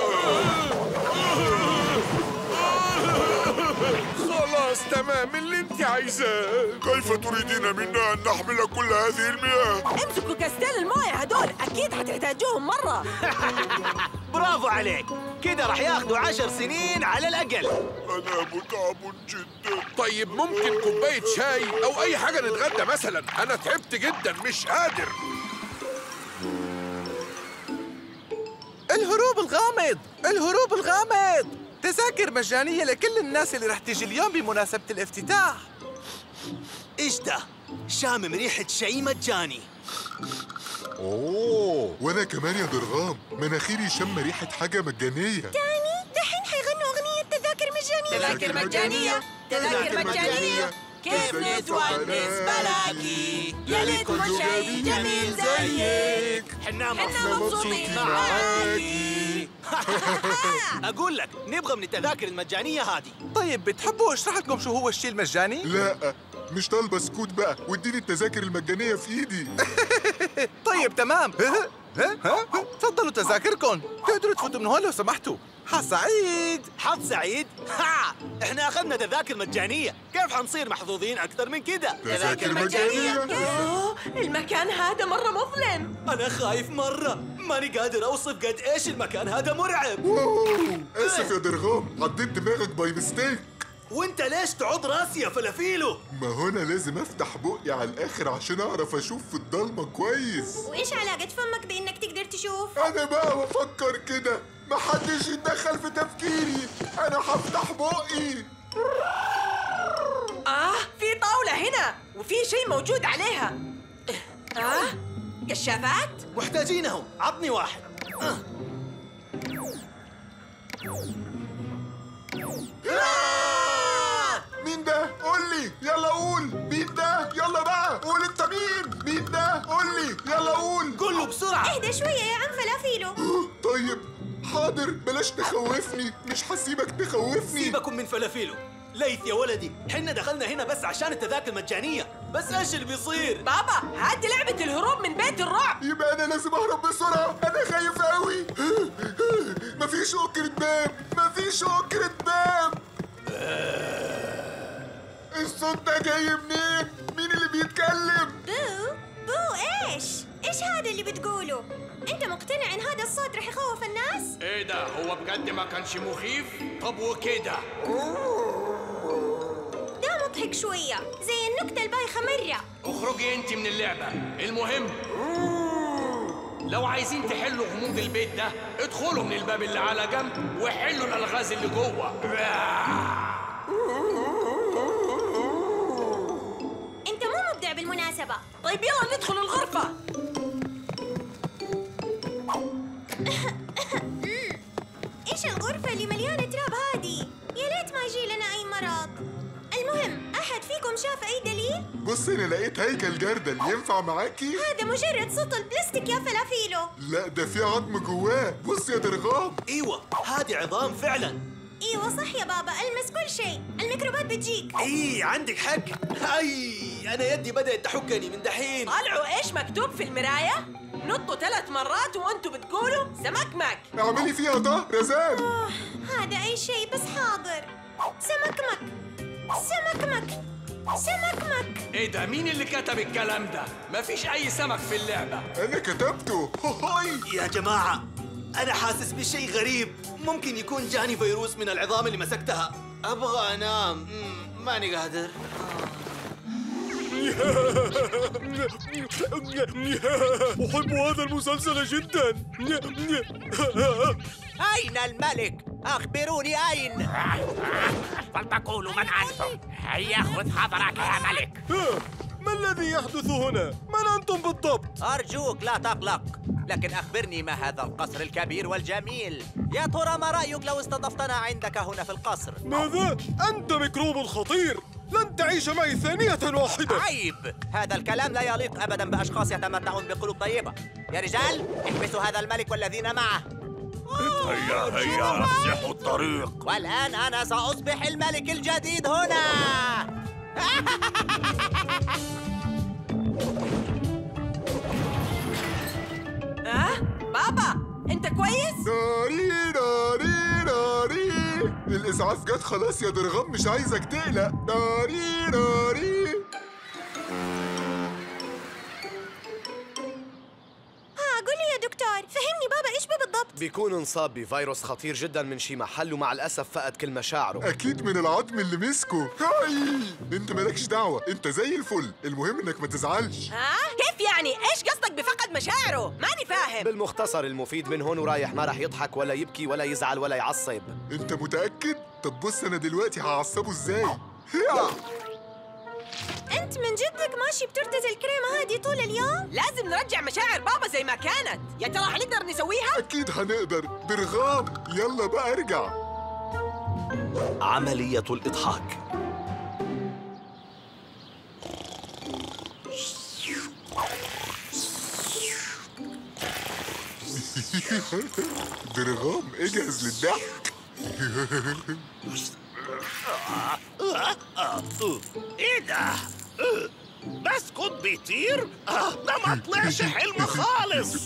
خلاص تمام اللي انت عايزاه. كيف تريدين منا أن نحمل كل هذه المياه؟ امسكوا كاستين المويه هدول، أكيد حتحتاجوهم مرة. برافو عليك، كده راح ياخدوا عشر سنين على الأقل. أنا متعب جدا. طيب ممكن كوباية شاي أو أي حاجة نتغدى مثلا؟ أنا تعبت جدا مش قادر. الهروب الغامض، الهروب الغامض، تذاكر مجانية لكل الناس اللي رح تيجي اليوم بمناسبة الافتتاح. إيش ده؟ شامم ريحة شيء مجاني. أوه، وأنا كمان يا درغام مناخيري شم ريحة حاجة مجانية. تاني دحين حيغنوا أغنية تذاكر مجانية. تذاكر مجانية، تذاكر مجانية، كيف نتونس بلاكي، يا ليت كل شيء جميل زيك، حنا مبسوطين معاكي. أقول لك نبغى من التذاكر المجانية هذه. طيب بتحبوا اشرح لكم شو هو الشيء المجاني؟ لا مش طالبة سكوت بقى، واديني التذاكر المجانية في إيدي. طيب تمام. ها ها ها تفضلوا تذاكركم، تقدروا تفوتوا من هون لو سمحتوا. حظ سعيد. حظ سعيد؟ ها احنا اخذنا تذاكر مجانية، كيف حنصير محظوظين أكثر من كده؟ تذاكر مجانية؟ أوه، المكان هذا مرة مظلم. أنا خايف مرة، ماني قادر أوصف قد إيش المكان هذا مرعب. واو، آسف يا درغام، عديت دماغك باي ميستيك. وانت ليش تعض راسي يا فلافيلو؟ ما هو انا لازم افتح بقي على الاخر عشان اعرف اشوف في الضلمه كويس. وإيش علاقة فمك بإنك تقدر تشوف؟ انا بقى بفكر كده، محدش يتدخل في تفكيري، انا هفتح بقي. آه، في طاولة هنا وفي شيء موجود عليها. آه، كشافات؟ محتاجينهم، عطني واحد. آه. مين ده؟ قول لي، يلا قول، مين ده؟ يلا بقى، قول انت مين؟ مين ده؟ قول لي، يلا قول. قول له بسرعة. اهدى شوية يا عم فلافيلو. طيب، حاضر، بلاش تخوفني، مش هسيبك تخوفني. سيبكم من فلافيلو. ليث يا ولدي، حنا دخلنا هنا بس عشان التذاكر المجانية، بس ايش اللي بيصير؟ بابا، هات لعبة الهروب من بيت الرعب. يبقى أنا لازم أهرب بسرعة، أنا خايف أوي. مفيش أكرة باب، مفيش أكرة باب. الصوت ده جاي منين؟ مين اللي بيتكلم؟ بو بو ايش؟ ايش هذا اللي بتقوله؟ انت مقتنع ان هذا الصوت رح يخوف الناس؟ ايه ده؟ هو بجد ما كانش مخيف؟ طب وكده؟ ده مضحك شوية، زي النكتة البايخة مرة. اخرجي انت من اللعبة، المهم لو عايزين تحلوا غموض البيت ده ادخلوا من الباب اللي على جنب وحلوا الالغاز اللي جوه. انت مو مبدع بالمناسبة. طيب يلا ندخل الغرفة. ايش الغرفة اللي مليانة تراب هادي؟ يا ليت ما يجي لنا اي مرض. المهم، احد فيكم شاف اي دليل؟ جميل؟ بص انا لقيت هيكل جردل، ينفع معاكي؟ هذا مجرد سطل بلاستيك يا فلافيلو. لا ده في عظم جواه، بص يا درغام. ايوه هذه عظام فعلا. ايوه صح يا بابا، المس كل شيء، الميكروبات بتجيك. اي عندك حق. اي انا يدي بدأت تحكني من دحين. طالعوا ايش مكتوب في المراية؟ نطوا ثلاث مرات وانتوا بتقولوا سمكمك. اعملي فيها ده رزان. آه، هذا اي شيء بس حاضر. سمكمك سمكمك سمكمك. ايه ده؟ مين اللي كتب الكلام ده؟ مفيش اي سمك في اللعبة. انا كتبته. هاي يا جماعة انا حاسس بشيء غريب، ممكن يكون جاني فيروس من العظام اللي مسكتها. ابغى انام، مم، ماني قادر. أحب هذا المسلسل جدا. أين الملك؟ أخبروني أين؟ فلتقولوا من أنتم. هيا خذ حضرك يا ملك. ما الذي يحدث هنا؟ من أنتم بالضبط؟ أرجوك لا تقلق، لكن أخبرني ما هذا القصر الكبير والجميل؟ يا ترى ما رأيك لو استضفتنا عندك هنا في القصر؟ ماذا؟ أنت ميكروب خطير، لن تعيش معي ثانية واحدة. عيب، هذا الكلام لا يليق أبدا بأشخاص يتمتعون بقلوب طيبة. يا رجال احبسوا هذا الملك والذين معه. هيا هيا افسحوا الطريق. والآن أنا سأصبح الملك الجديد هنا. ها؟ بابا انت كويس؟ ناري ناري ناري، الإسعاف جت خلاص يا درغام، مش عايزك تقلق. ناري ناري. ها قول لي يا دكتور، فهمني بابا ايش بالضبط؟ بيكون انصاب بفيروس خطير جدا من شي محل، ومع الأسف فقد كل مشاعره. أكيد من العظم اللي مسكه. هاي أنت مالكش دعوة، أنت زي الفل، المهم إنك ما تزعلش. ها؟ كيف يعني؟ ايش قصدك بفقد مشاعره؟ ماني فاهم. بالمختصر المفيد من هون ورايح ما راح يضحك ولا يبكي ولا يزعل ولا يعصب. أنت متأكد؟ طب بص أنا دلوقتي هعصبه إزاي. انت من جدك ماشي بترتز الكريمة هذه طول اليوم؟ لازم نرجع مشاعر بابا زي ما كانت. يا ترى هنقدر نسويها؟ أكيد هنقدر. درغام يلا بقى ارجع. عملية الإضحاك. درغام اجهز للضحك. ايه ده؟ بسكوت بيطير؟ ده ما طلعش حلم خالص.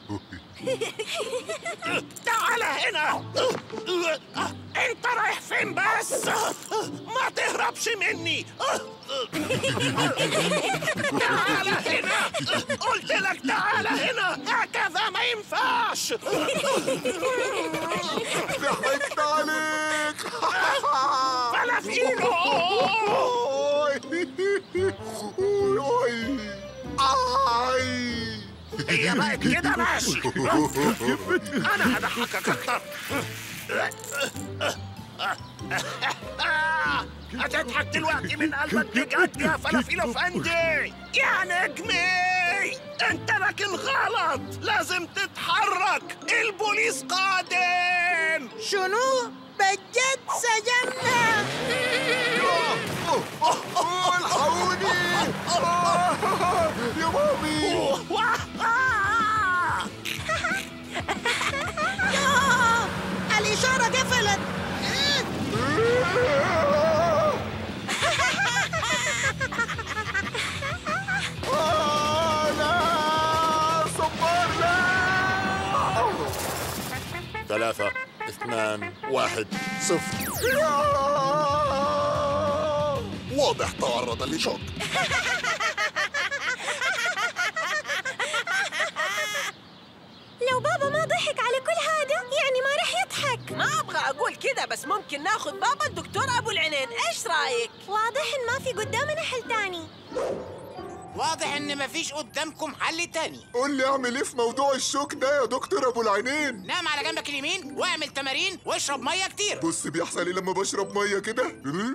تعال هنا. انت رايح فين بس؟ ما تهربش مني. تعال هنا، قلت لك تعال هنا، هكذا ما ينفعش. ضحكت عليك. فلافيلو. هي بقت كده ماشي. انا هضحكك اكتر. هتضحك دلوقتي من قلبك بجد يا فلافيلو فندي. يا نجمي انت لكن غلط، لازم تتحرك، البوليس قادم. شنو؟ بجد سجننا. الحقوني يا مامي. الإشارة قفلت. ثلاثة اثنان واحد صفر. واضح تعرض لشوك. لو بابا ما ضحك على كل هذا يعني ما رح يضحك. ما ابغى اقول كده، بس ممكن ناخذ بابا الدكتور ابو العينين، ايش رايك؟ واضح ان ما في قدامنا حل تاني. واضح ان مفيش قدامكم حل تاني. قول لي اعمل ايه في موضوع الشوك ده يا دكتور ابو العينين؟ نام على جنبك اليمين واعمل تمارين واشرب ميه كتير. بص بيحصل ايه لما بشرب ميه كده؟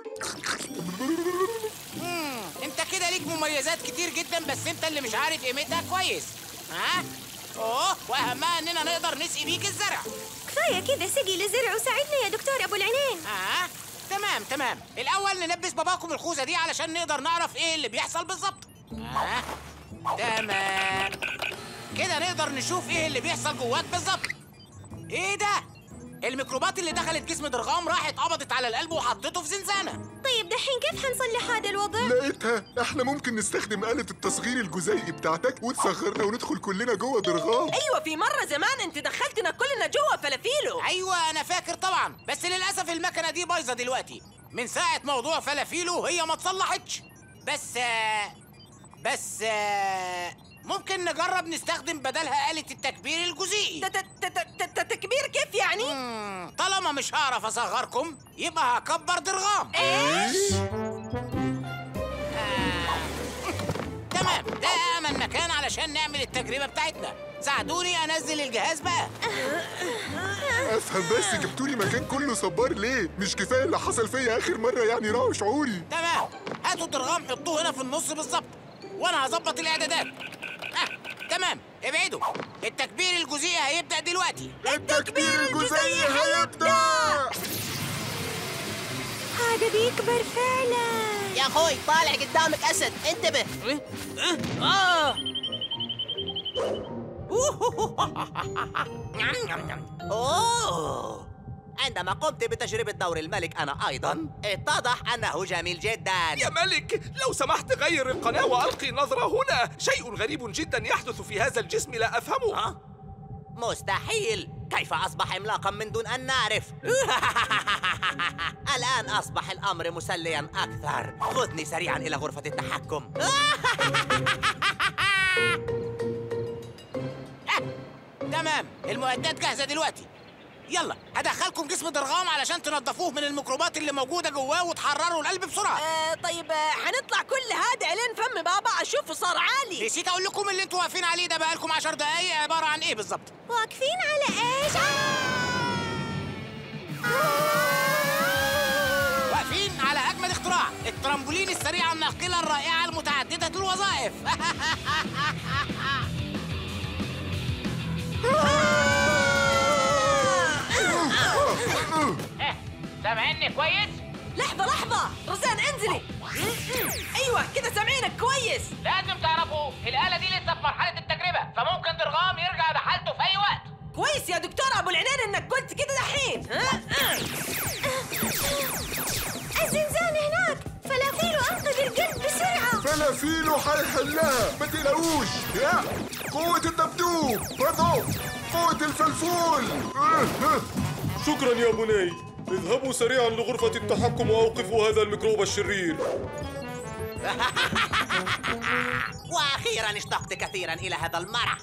انت كده ليك مميزات كتير جدا، بس انت اللي مش عارف قيمتها كويس. ها؟ اوه، واهمها اننا نقدر نسقي بيك الزرع. كفايه كده سقي للزرع وساعدنا يا دكتور ابو العينين. ها؟ تمام تمام، الأول نلبس باباكم الخوذة دي علشان نقدر نعرف إيه اللي بيحصل بالظبط. آه. تمام كده نقدر نشوف إيه اللي بيحصل جواك بالظبط. إيه ده؟ الميكروبات اللي دخلت جسم درغام راحت قبضت على القلب وحطته في زنزانة. طيب دحين كيف حنصلح هذا الوضع؟ لقيتها، احنا ممكن نستخدم آلة التصغير الجزيئي بتاعتك وتصغرنا وندخل كلنا جوه درغام. ايوه في مرة زمان انت دخلتنا كلنا جوه فلافيلو. ايوه انا فاكر طبعا، بس للأسف المكنة دي بايظة دلوقتي. من ساعة موضوع فلافيلو هي ما اتصلحتش. بس بس ممكن نجرب نستخدم بدلها آلة التكبير الجزيئي. تكبير كيف يعني؟ طالما مش هعرف اصغركم يبقى هكبر درغام. ايش؟ آه. تمام، ده أأمن مكان علشان نعمل التجربة بتاعتنا. ساعدوني انزل الجهاز بقى. افهم بس، جبتولي مكان كله صبار ليه؟ مش كفايه اللي حصل فيا اخر مره يعني؟ راعوا شعوري. تمام، هاتوا الدرغام حطوه هنا في النص بالظبط وانا هظبط الاعدادات. آه. تمام، ابعدوا. التكبير الجزيئي هيبدأ دلوقتي. التكبير الجزيئي هيبدأ. هذا بيكبر فعلا. يا اخوي طالع قدامك اسد، انتبه. آه. أوه. عندما قمت بتجربة دور الملك أنا أيضاً اتضح أنه جميل جداً. يا ملك لو سمحت غير القناة وألقي نظرة هنا. شيء غريب جداً يحدث في هذا الجسم لا أفهمه. أه؟ مستحيل. كيف أصبح عملاقاً من دون أن نعرف؟ الآن أصبح الأمر مسلياً أكثر. خذني سريعاً إلى غرفة التحكم. تمام، المعدات جاهزة دلوقتي. يلا هدخلكم جسم درغام علشان تنظفوه من الميكروبات اللي موجودة جواه وتحرروا القلب بسرعة. آه طيب آه هنطلع كل هذا علين فم بابا أشوفه صار عالي. نسيت أقول لكم اللي انتوا واقفين عليه ده بقالكم عشر دقايق عبارة عن إيه بالظبط؟ واقفين على إيش؟ واقفين على أجمد اختراع، الترامبولين السريعة الناقلة الرائعة المتعددة الوظائف. سامعني كويس؟ لحظة لحظة، رزان انزلي. ايوه كده سامعينك كويس. لازم تعرفوا الآلة دي لسه في مرحلة التجربة، فممكن درغام يرجع لحالته في أي وقت. كويس يا دكتور أبو العنين إنك قلت كده دحين. ها؟ الزنزانة هناك، فلافيلو أنقذ القلب بسرعة. فلافيلو حيحلها، ما تقلقوش. يا قوة الدبدوب، برضو قوة الفلفول. شكرا يا بني، اذهبوا سريعا لغرفة التحكم وأوقفوا هذا الميكروب الشرير. وأخيرا اشتقت كثيرا إلى هذا المرح.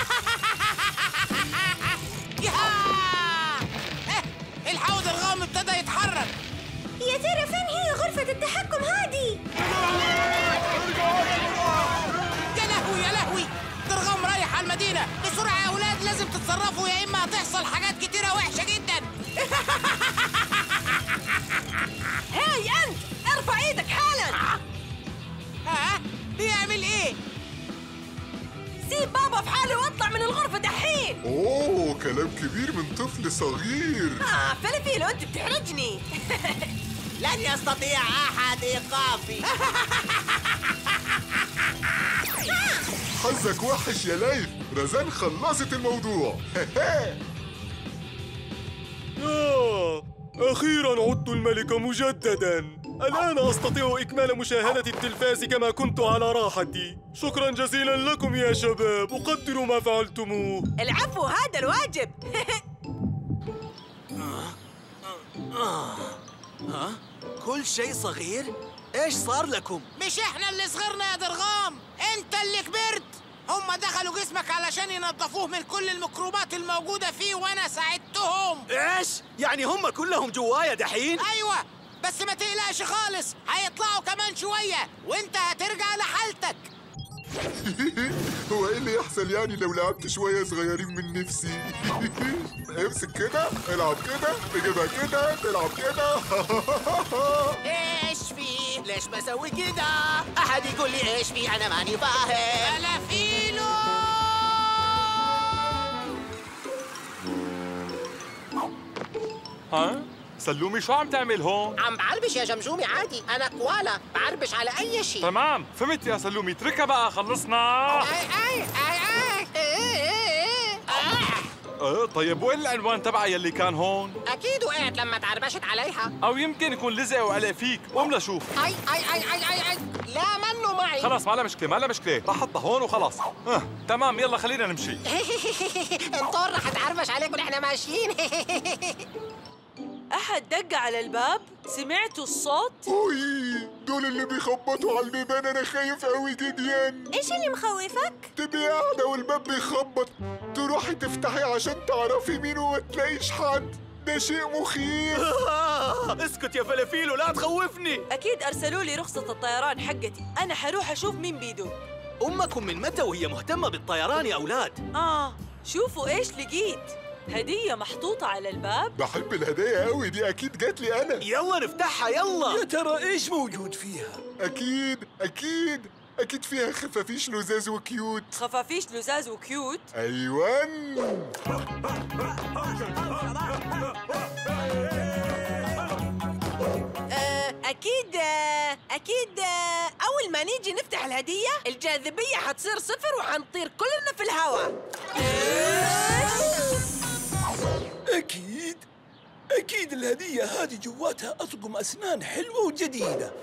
الحوض الغام ابتدى يتحرك. يا ترى فين هي غرفة التحكم هذه؟ يا لهوي يا لهوي، درغام رايح على المدينة. بسرعة يا أولاد، لازم تتصرفوا يا إما هتحصل حاجات كتيرة وحشة جدا. هاي أنت، ارفع إيدك حالا. ها؟ بيعمل إيه؟ سيب بابا في حاله واطلع من الغرفة دحين. اوه كلام كبير من طفل صغير. اه فلافيلو انت بتحرجني. لن يستطيع احد ايقافي. حظك وحش يا ليث، رزان خلصت الموضوع. آه أخيراً عدت الملك مجدداً. الآن أستطيع إكمال مشاهدة التلفاز كما كنت على راحتي. شكراً جزيلاً لكم يا شباب، أقدر ما فعلتموه. العفو، هذا الواجب. ها؟ كل شيء صغير؟ إيش صار لكم؟ مش إحنا اللي صغرنا يا درغام، أنت اللي كبرت. هم دخلوا جسمك علشان ينظفوه من كل الميكروبات الموجودة فيه وأنا ساعدتهم. إيش؟ يعني هم كلهم جوايا دحين؟ أيوة، بس ما تقلقش خالص، هيطلعوا كمان شوية وأنت هترجع لحالتك. هو ايه اللي يحصل يعني لو لعبت شوية صغيرين من نفسي؟ امسك كده، العب كده، تجيبها كده، تلعب كده. ايش في؟ ليش بسوي كده؟ احد يقول لي ايش في؟ انا ماني فاهم. فلافيلو ها؟ سلومي شو عم تعمل هون؟ عم بعربش يا جمجومي عادي، أنا كوالا بعربش على أي شيء. تمام فهمت يا سلومي، اتركها بقى خلصنا. أي أي أي أي إيه إيه اه طيب وين العنوان تبعها يلي كان هون؟ أكيد وقعت لما تعربشت عليها. أو يمكن يكون لزق وعلق فيك، قوم لشوف. أي أي أي أي أي أي لا منه معي. خلاص ما لها مشكلة ما لها مشكلة، رح احطها هون وخلاص. اه تمام يلا خلينا نمشي. انطر رح تعربش عليك ونحن ماشيين. أحد دق على الباب؟ سمعتوا الصوت؟ أوي دول اللي بيخبطوا على البيبان، أنا خايف أوي جديان. إيش اللي مخوفك؟ تبقي قاعدة والباب بيخبط، تروحي تفتحي عشان تعرفي مين وما تلاقيش حد، ده شيء مخيف. اسكت يا فلافيلو لا تخوفني. أكيد أرسلوا لي رخصة الطيران حقتي، أنا حروح أشوف مين بيدوق. أمكم من متى وهي مهتمة بالطيران يا أولاد؟ آه شوفوا إيش لقيت، هدية محطوطة على الباب. بحب الهدايا قوي دي، أكيد جات لي أنا. يلا نفتحها يلا. يا ترى إيش موجود فيها؟ أكيد أكيد أكيد فيها خفافيش لزاز وكيوت. خفافيش لزاز وكيوت؟ أيوان. أكيد أكيد أول ما نيجي نفتح الهدية الجاذبية حتصير صفر وحنطير كلنا في الهواء. أكيد أكيد الهدية هذه جواتها أطقم أسنان حلوة وجديدة.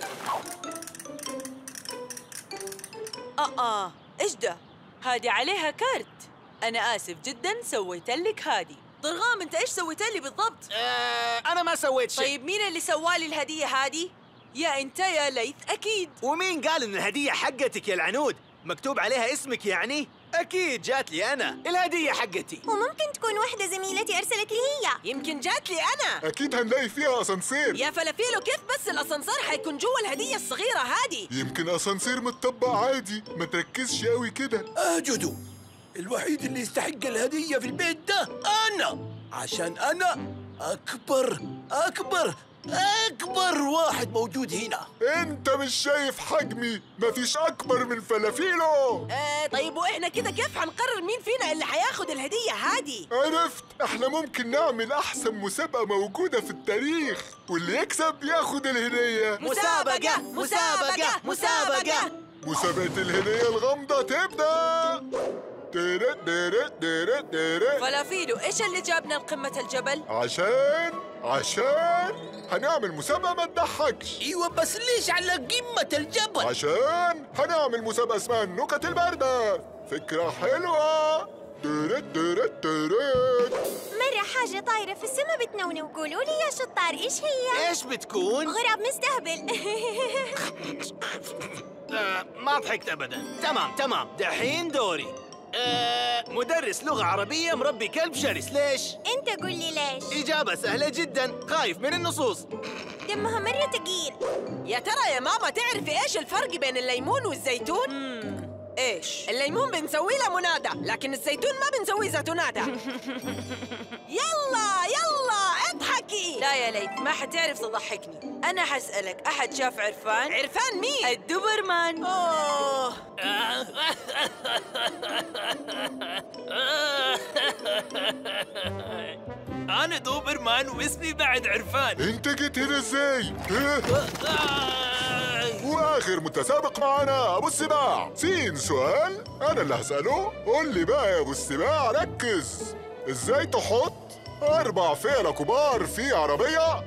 آه آه إيش ده؟ هذه عليها كارت. أنا آسف جدا سويت لك هذه. ضرغام أنت إيش سويت لي بالضبط؟ آه أنا ما سويت شيء. طيب مين اللي سوالي الهدية هذه؟ يا أنت يا ليث أكيد. ومين قال إن الهدية حقتك يا العنود؟ مكتوب عليها اسمك يعني؟ أكيد جات لي أنا، الهدية حقتي. وممكن تكون واحدة زميلتي أرسلت لي هي. يمكن جات لي أنا. أكيد هنلاقي فيها أسانسير. يا فلافيلو كيف بس الأسانسير حيكون جوا الهدية الصغيرة هذه؟ يمكن أسانسير متطبق عادي، ما تركزش قوي كده. أجدوا الوحيد اللي يستحق الهدية في البيت ده أنا، عشان أنا أكبر أكبر أكبر واحد موجود هنا. أنت مش شايف حجمي؟ مفيش أكبر من فلافيلو. آه طيب وإحنا كده كيف حنقرر مين فينا اللي حياخد الهدية هذه؟ عرفت، إحنا ممكن نعمل أحسن مسابقة موجودة في التاريخ، واللي يكسب ياخد الهدية. مسابقة مسابقة مسابقة. مسابقة الهدية الغامضة تبدأ. تيرت تيرت تيرت تيرت. فلافيلو إيش اللي جابنا لقمة الجبل؟ عشان عشان هنعمل مسابقة ما تضحكش. ايوه بس ليش على قمة الجبل؟ عشان هنعمل مسابقة اسمها النكت الباردة. فكرة حلوة. تيرت تيرت تيرت. مرة حاجة طايرة في السماء بتنونو، قولوا لي يا شطار إيش هي؟ إيش بتكون؟ غراب مستهبل. آه ما ضحكت أبدا. تمام تمام دحين دوري. آه مدرس لغة عربية مربي كلب شرس، ليش؟ أنت قول لي ليش؟ إجابة سهلة جدا، خايف من النصوص. دمها مرة تقيل. يا ترى يا ماما تعرفي إيش الفرق بين الليمون والزيتون؟ مم. إيش؟ الليمون بنسوي له منادى، لكن الزيتون ما بنسوي زيتونادة. يلا يلا اضحكي. لا يا ليث ما حتعرف تضحكني. أنا حسألك، أحد شاف عرفان؟ عرفان مين؟ الدوبرمان. أوه. أنا دوبرمان واسمي بعد عرفان. أنت جيت هنا إزاي؟ وآخر متسابق معنا أبو السباع. سين سؤال أنا اللي هسأله. قول لي بقى يا أبو السباع ركز، إزاي تحط أربع فئرة كبار في عربية؟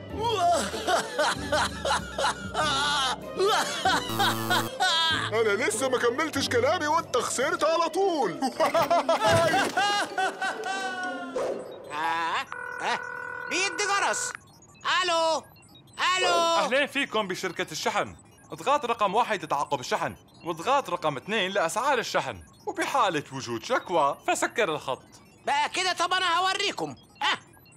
أنا لسه ما كملتش كلامي وأنت خسرت على طول. آه آه بيدي جرس. ألو ألو. أهلين فيكم بشركة الشحن. اضغط رقم واحد لتعقب الشحن، واضغط رقم اثنين لأسعار الشحن، وبحالة وجود شكوى فسكر الخط. بقى كده طب أنا هوريكم. آه.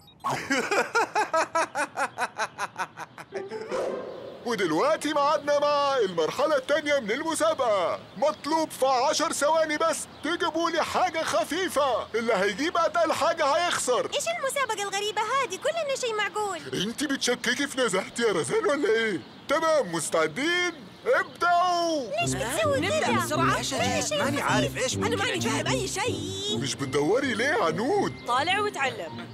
ودلوقتي معادنا مع المرحلة التانية من المسابقة. مطلوب في عشر ثواني بس تجيبوا لي حاجة خفيفة، اللي هيجيب أتقل حاجة هيخسر. إيش المسابقة الغريبة هذه؟ كلنا شيء معقول. انت بتشككي في نزاهتي يا رزان ولا ايه؟ تمام مستعدين؟ ابدأوا. ليش بتسوي نبدأ كده؟ بسرعة. ايش اجيب؟ ماني عارف ايش أنا ممكن ماني اجيب. فاهم أي شيء. مش بتدوري ليه يا عنود؟ طالع وتعلم.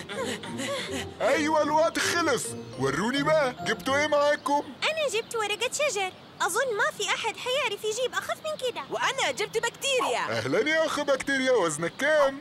ايوه الوقت خلص. وروني بقى جبتوا ايه معاكم؟ أنا جبت ورقة شجر. أظن ما في أحد حيعرف يجيب أخف من كده. وأنا جبت بكتيريا. اهلا يا اخ بكتيريا، وزنك كام؟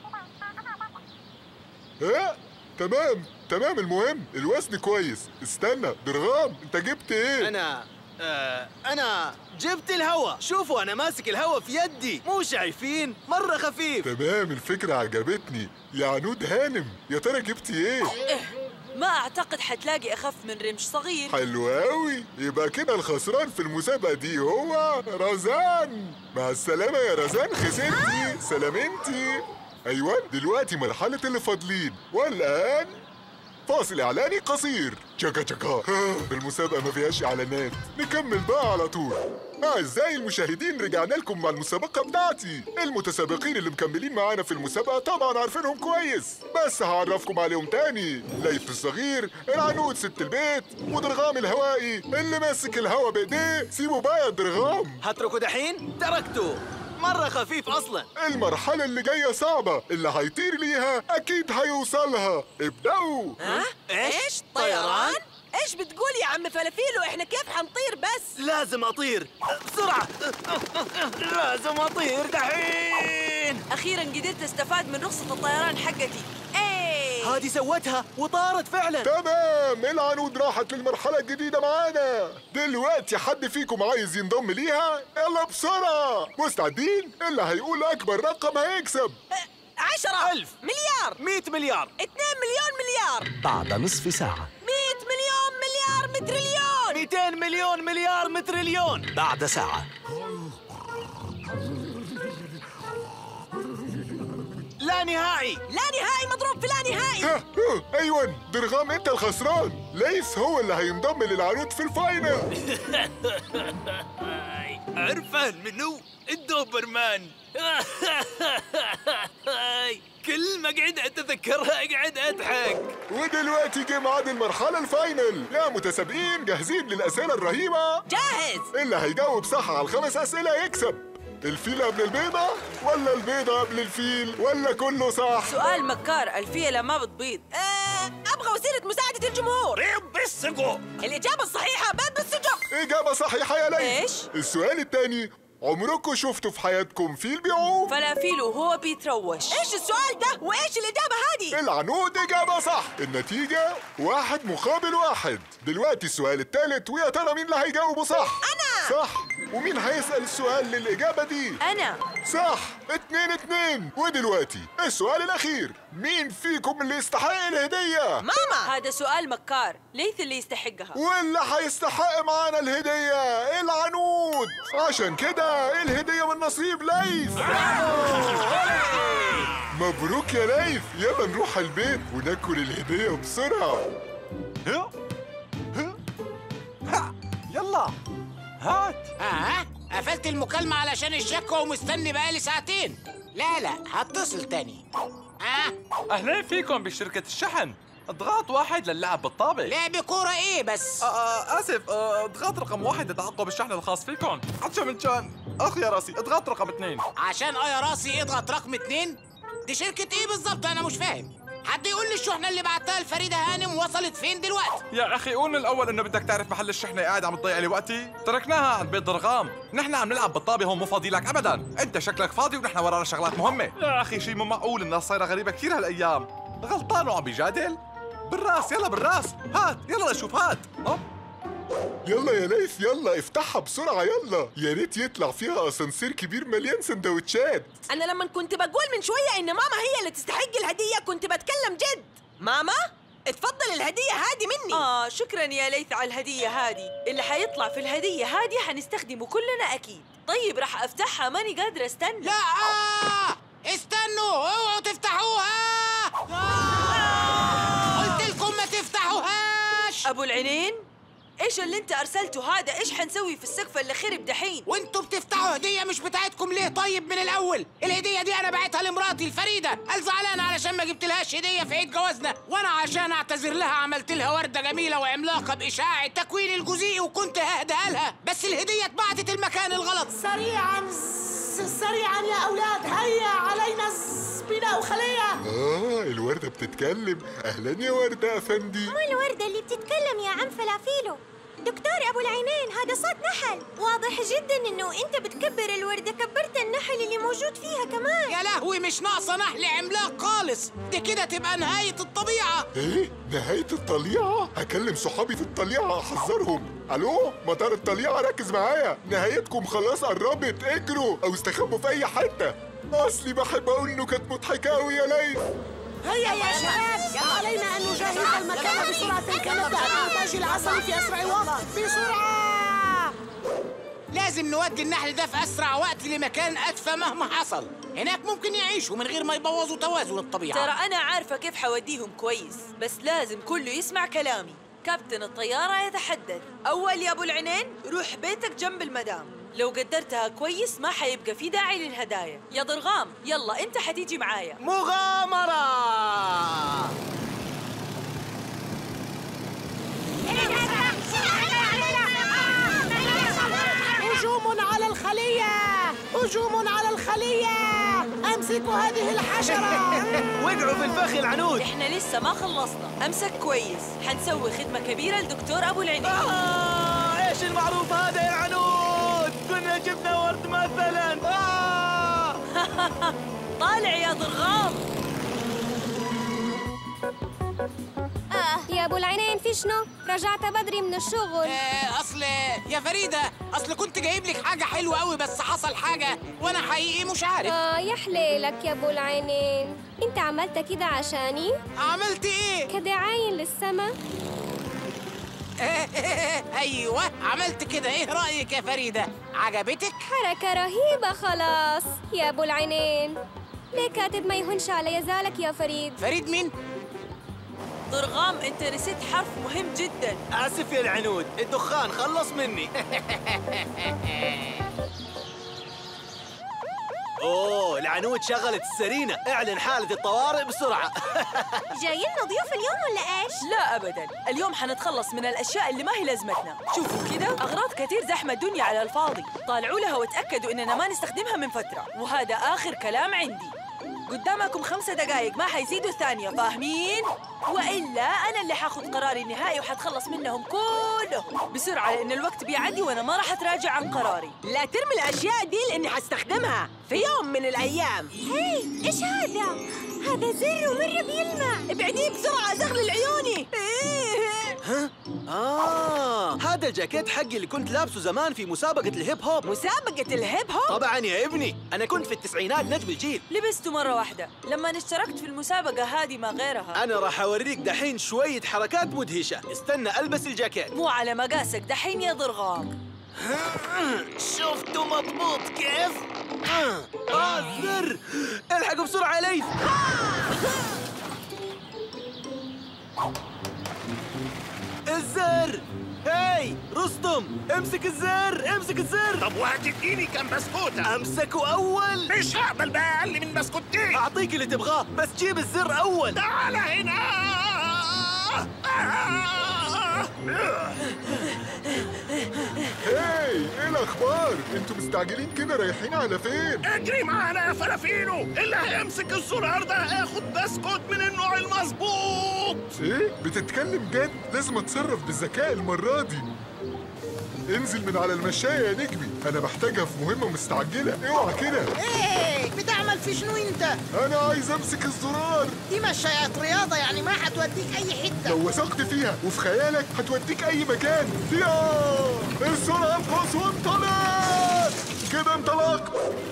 ها؟ تمام تمام. المهم الوزن كويس. استنى درغام، انت جبت ايه؟ انا آه انا جبت الهوا. شوفوا انا ماسك الهوا في يدي، مو شايفين؟ مره خفيف. تمام الفكرة عجبتني. يا عنود هانم، يا ترى جبتي ايه؟ ما أعتقد حتلاقي أخف من رمش صغير. حلو قوي. يبقى كده الخسران في المسابقة دي هو رزان. مع السلامة يا رزان، خسرتي. سلامتي. ايوه دلوقتي مرحلة اللي فاضلين، والآن فاصل إعلاني قصير. تشاكا تشاكا. المسابقة ما فيهاش إعلانات. نكمل بقى على طول. أعزائي المشاهدين، رجعنا لكم مع المسابقة بتاعتي. المتسابقين اللي مكملين معانا في المسابقة طبعا عارفينهم كويس، بس هعرفكم عليهم تاني. ليث الصغير، العنود ست البيت، ودرغام الهوائي اللي ماسك الهوا بإيديه. سيبوا بقى يا درغام. هتركوا دحين؟ تركته. مرة خفيف أصلا. المرحلة اللي جاية صعبة، اللي هيطير ليها أكيد هيوصلها. ابدأوا. ها؟ إيش؟ طيران؟ إيش بتقول يا عم فلافيلو؟ إحنا كيف حنطير بس؟ لازم أطير بسرعة. لازم أطير دحين. أخيراً قدرت أستفاد من رخصة الطيران حقتي. إيه هادي سوتها وطارت فعلا. تمام، العنود راحت للمرحلة الجديدة معانا. دلوقتي حد فيكم عايز ينضم ليها؟ يلا بسرعة. مستعدين؟ اللي هيقول أكبر رقم هيكسب. عشرة ألف مليار مئة مليار اثنين مليون مليار بعد نصف ساعة مئة مليون مليار متريليون مئتين مليون مليار متريليون بعد ساعة لا نهائي. لا نهائي مضروب في لا نهائي. ها ها ايوه درغام انت الخسران. ليث هو اللي هينضم للعنود في الفاينل. عرفان منو؟ الدوبرمان. كل ما قعد اتذكرها اقعد اضحك. ودلوقتي جه ميعاد المرحلة الفاينل. يا متسابقين جاهزين للأسئلة الرهيبة؟ جاهز. اللي هيجاوب صح على الخمس أسئلة يكسب. الفيل قبل البيضة ولا البيضة قبل الفيل ولا كله صح؟ سؤال مكار، الفيلة ما بتبيض. آه، أبغى وسيلة مساعدة الجمهور. بيض بالسجق. الإجابة الصحيحة بيض بالسجق. إجابة صحيحة يا ليث. إيش؟ السؤال الثاني، عمركم شفتوا في حياتكم فيل بيعوم؟ فلافيلو هو بيتروش. إيش السؤال ده؟ وإيش الإجابة هذه؟ العنود إجابة صح. النتيجة واحد مقابل واحد. دلوقتي السؤال الثالث، ويا ترى مين اللي هيجاوبه صح؟ أنا. صح. ومين هيسأل السؤال للإجابة دي؟ أنا. صح. اتنين اتنين. ودلوقتي السؤال الأخير، مين فيكم اللي يستحق الهدية؟ ماما. هذا سؤال مكار، ليث اللي يستحقها. واللي هيستحق معانا الهدية العنود. عشان كده الهدية من نصيب ليث. مبروك يا ليث. يلا نروح البيت وناكل الهدية بسرعة. ها ها ها يلا هات. ها قفلت المكالمة علشان الشكوى ومستني بقالي ساعتين. لا لا هتصل تاني. ها أهلين فيكم بشركة الشحن. اضغط واحد للعب بالطابق. لعب كورة ايه بس؟ آه آه آسف. آه اضغط رقم واحد لتعقب الشحن الخاص فيكم. عطشة من كان أخ يا راسي. اضغط رقم اثنين. عشان اه يا راسي اضغط رقم اتنين. دي شركة ايه بالظبط؟ أنا مش فاهم. حد يقول لي الشحنة اللي بعتها لفريدة هانم وصلت فين دلوقتي؟ يا أخي قول من الأول إنه بدك تعرف محل الشحنة. قاعد عم تضيع لي وقتي. تركناها عند بيت درغام. نحن عم نلعب بالطابة هون، مو فاضي لك أبداً. أنت شكلك فاضي ونحن ورانا شغلات مهمة. يا أخي شيء مو معقول، الناس صايرة غريبة كثير هالأيام. غلطان وعم بيجادل. بالراس يلا بالراس. هات يلا نشوف. هات أوب. يلا يا ليث يلا افتحها بسرعة يلا. يا ريت يطلع فيها اسانسير كبير مليان سندوتشات. أنا لما كنت بقول من شوية إن ماما هي اللي تستحق الهدية كنت بتكلم جد. ماما اتفضل الهدية هذه مني. آه شكراً يا ليث على الهدية هذه. اللي حيطلع في الهدية هذه حنستخدمه كلنا أكيد. طيب راح أفتحها، ماني قادرة استنى. لا آه! استنوا اوعوا تفتحوها. آه! قلت لكم ما تفتحوهاش. أبو العينين ايش اللي انت ارسلته هذا؟ ايش حنسوي في السقف اللي خرب دحين؟ وانتوا بتفتحوا هديه مش بتاعتكم ليه طيب من الاول؟ الهديه دي انا بعتها لمراتي الفريده، قال زعلانه علشان ما جبت لهاش هديه في عيد جوازنا، وانا عشان اعتذر لها عملت لها ورده جميله وعملاقه باشعاع التكوين الجزيئي وكنت ههديها لها، بس الهديه اتبعتت المكان الغلط. سريعا سريعا يا اولاد، هيا علينا بناء خليه. اه الورده بتتكلم. اهلا يا ورده افندي. مو الوردة اللي بتتكلم يا عم فلافيلو، دكتور أبو العينين، هذا صوت نحل. واضح جدا إنه أنت بتكبر الوردة، كبرت النحل اللي موجود فيها كمان. يا لهوي مش ناقصة نحل عملاق خالص، دي كده تبقى نهاية الطبيعة. ايه؟ نهاية الطليعة؟ هكلم صحابي في الطليعة أحذرهم. ألو مطار الطليعة ركز معايا، نهايتكم خلاص قربت، اجروا أو استخبوا في أي حتة. أصلي بحب أقول نكت مضحكة أوي يا ليث. هيا يا شباب، علينا أن نجهز المكان بسرعة كي نبدأ بإنتاج العسل في أسرع وقت. بسرعة! لازم نودي النحل ده في أسرع وقت لمكان أدفى مهما حصل، هناك ممكن يعيشوا من غير ما يبوظوا توازن الطبيعة. ترى أنا عارفة كيف حوديهم كويس، بس لازم كله يسمع كلامي. كابتن الطيارة يتحدث. أول يا أبو العينين، روح بيتك جنب المدام، لو قدرتها كويس ما حيبقى في داعي للهدايا. يا ضرغام يلا أنت حتيجي معايا. مغامرة. هجوم على الخلية! هجوم على الخلية! أمسكوا هذه الحشرة! وقعوا في الفخ العنود. إحنا لسه ما خلصنا، أمسك كويس، حنسوي خدمة كبيرة لدكتور أبو العينين. آه إيش المعروف هذا يا عنود؟ كنا جبنا ورد مثلا. آه طالع يا ضرغام. آه يا أبو العينين في شنو؟ رجعت بدري من الشغل. آه أصل يا فريدة، أصل كنت جايب لك حاجة حلوة قوي بس حصل حاجة وأنا حقيقي مش عارف. آه يا حليلك يا أبو العينين، أنت عملت كده عشاني؟ عملت إيه؟ كدعاية للسما. أيوة عملت كده، إيه رأيك يا فريدة؟ عجبتك؟ حركة رهيبة خلاص يا أبو العينين. ليه كاتب ما يهونش على يزالك يا فريد؟ فريد مين؟ ضرغام انت نسيت حرف مهم جدا. آسف يا العنود، الدخان خلص مني. اوه العنود شغلت السرينة، اعلن حالة الطوارئ بسرعة. جايين ضيوف اليوم ولا ايش؟ لا ابدا، اليوم حنتخلص من الاشياء اللي ما هي لازمتنا. شوفوا كده اغراض كتير زحمة الدنيا على الفاضي، طالعوا لها وتأكدوا اننا ما نستخدمها من فترة، وهذا اخر كلام عندي. قدامكم خمسة دقايق ما حيزيدوا ثانية، فاهمين؟ وإلا أنا اللي حاخذ قراري النهائي وحتخلص منهم كلهم بسرعة، لأن الوقت بيعدي وأنا ما راح أتراجع عن قراري. لا ترمي الأشياء دي لأني حستخدمها في يوم من الأيام. هاي إيش هذا؟ هذا زر ومرة بيلمع. ابعديه بسرعة زغلل عيوني. ها؟ آه هذا الجاكيت حقي اللي كنت لابسه زمان في مسابقة الهيب هوب. مسابقة الهيب هوب؟ طبعا يا ابني، أنا كنت في التسعينات نجم الجيل. لبسته مرة واحدة لما اشتركت في المسابقة هذه ما غيرها. أنا راح أوريك دحين شوية حركات مدهشة، استنى ألبس الجاكيت. مو على مقاسك دحين يا ضرغام. شفتوا مضبوط كيف؟ آه الزر، الحقوا بسرعة يا ليث. الزر، هاي رستم امسك الزر، امسك الزر. طب وهتديني كم بسكوتة؟ امسكه أول. مش هقبل بأقل من بسكوتين. أعطيك اللي تبغاه بس جيب الزر أول. تعال هنا. هاي ايه الاخبار؟ انتوا مستعجلين كده رايحين على فين؟ اجري معانا يا فلافينو، اللي هيمسك الزرار ده هياخد بسكوت من النوع المظبوط. ايه؟ بتتكلم جد؟ لازم اتصرف بذكاء المرة دي. انزل من على المشاية يا نجمي، انا محتاجها في مهمة مستعجلة، اوعى كده. ايه بتعمل في شنو انت؟ انا عايز امسك الزرار. دي مشايات رياضة يعني ما حتوديك اي حتة. لو وثقت فيها وفي خيالك هتوديك اي مكان. يا السرعة القصوى انطلق. كده انطلقت.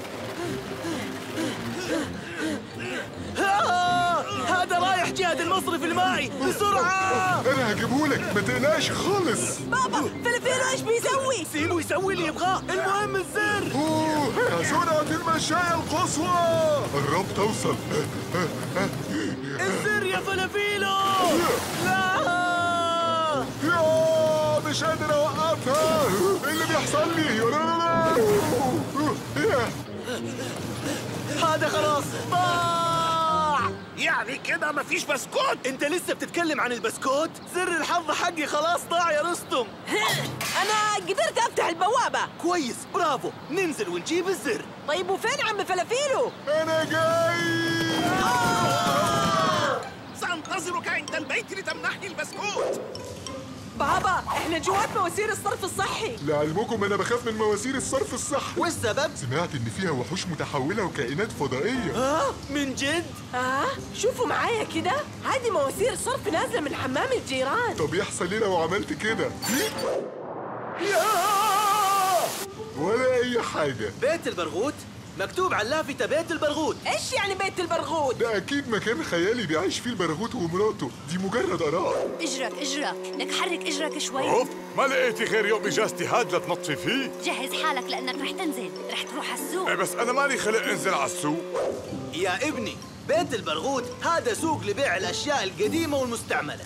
آه هذا رايح جهة المصرف المائي بسرعة. انا هجيبهولك ما تقلقش خالص. بابا فلافيلو ايش بيسوي؟ سيبه يسوي اللي يبغاه، المهم الزر. اوه سرعة المشاية القصوى. قربت اوصل. الزر يا فلافيلو. لا يا مش مش قادر اوقفها. ايه اللي بيحصل لي؟ هذا خلاص ضاع. يعني كده مفيش بسكوت؟ انت لسه بتتكلم عن البسكوت؟ زر الحظ حقي خلاص ضاع يا رستم. أنا قدرت أفتح البوابة. كويس، برافو. ننزل ونجيب الزر. طيب وفين عم فلافيلو؟ أنا جاي. سأنتظرك عند البيت لتمنحني البسكوت. بابا احنا جوات مواسير الصرف الصحي. لعلمكم انا بخاف من مواسير الصرف الصحي. والسبب؟ سمعت ان فيها وحوش متحولة وكائنات فضائية. ها؟ من جد؟ اه شوفوا معايا كده، هذه مواسير صرف نازلة من حمام الجيران. طب يحصل ايه لو عملت كده؟ ولا اي حاجة. بيت البرغوث؟ مكتوب على اللافتة بيت البرغوث. ايش يعني بيت البرغوث؟ ده اكيد مكان خيالي بيعيش فيه البرغوث ومراته، دي مجرد اراء. اجرك اجرك، لك حرك اجرك شوي. اوف، ما لقيتي غير يوم اجازتي هاد لتنطفي فيه؟ جهز حالك لانك رح تنزل، رح تروح على السوق. ايه بس انا مالي خلق انزل على السوق. يا ابني، بيت البرغوث هذا سوق لبيع الاشياء القديمة والمستعملة.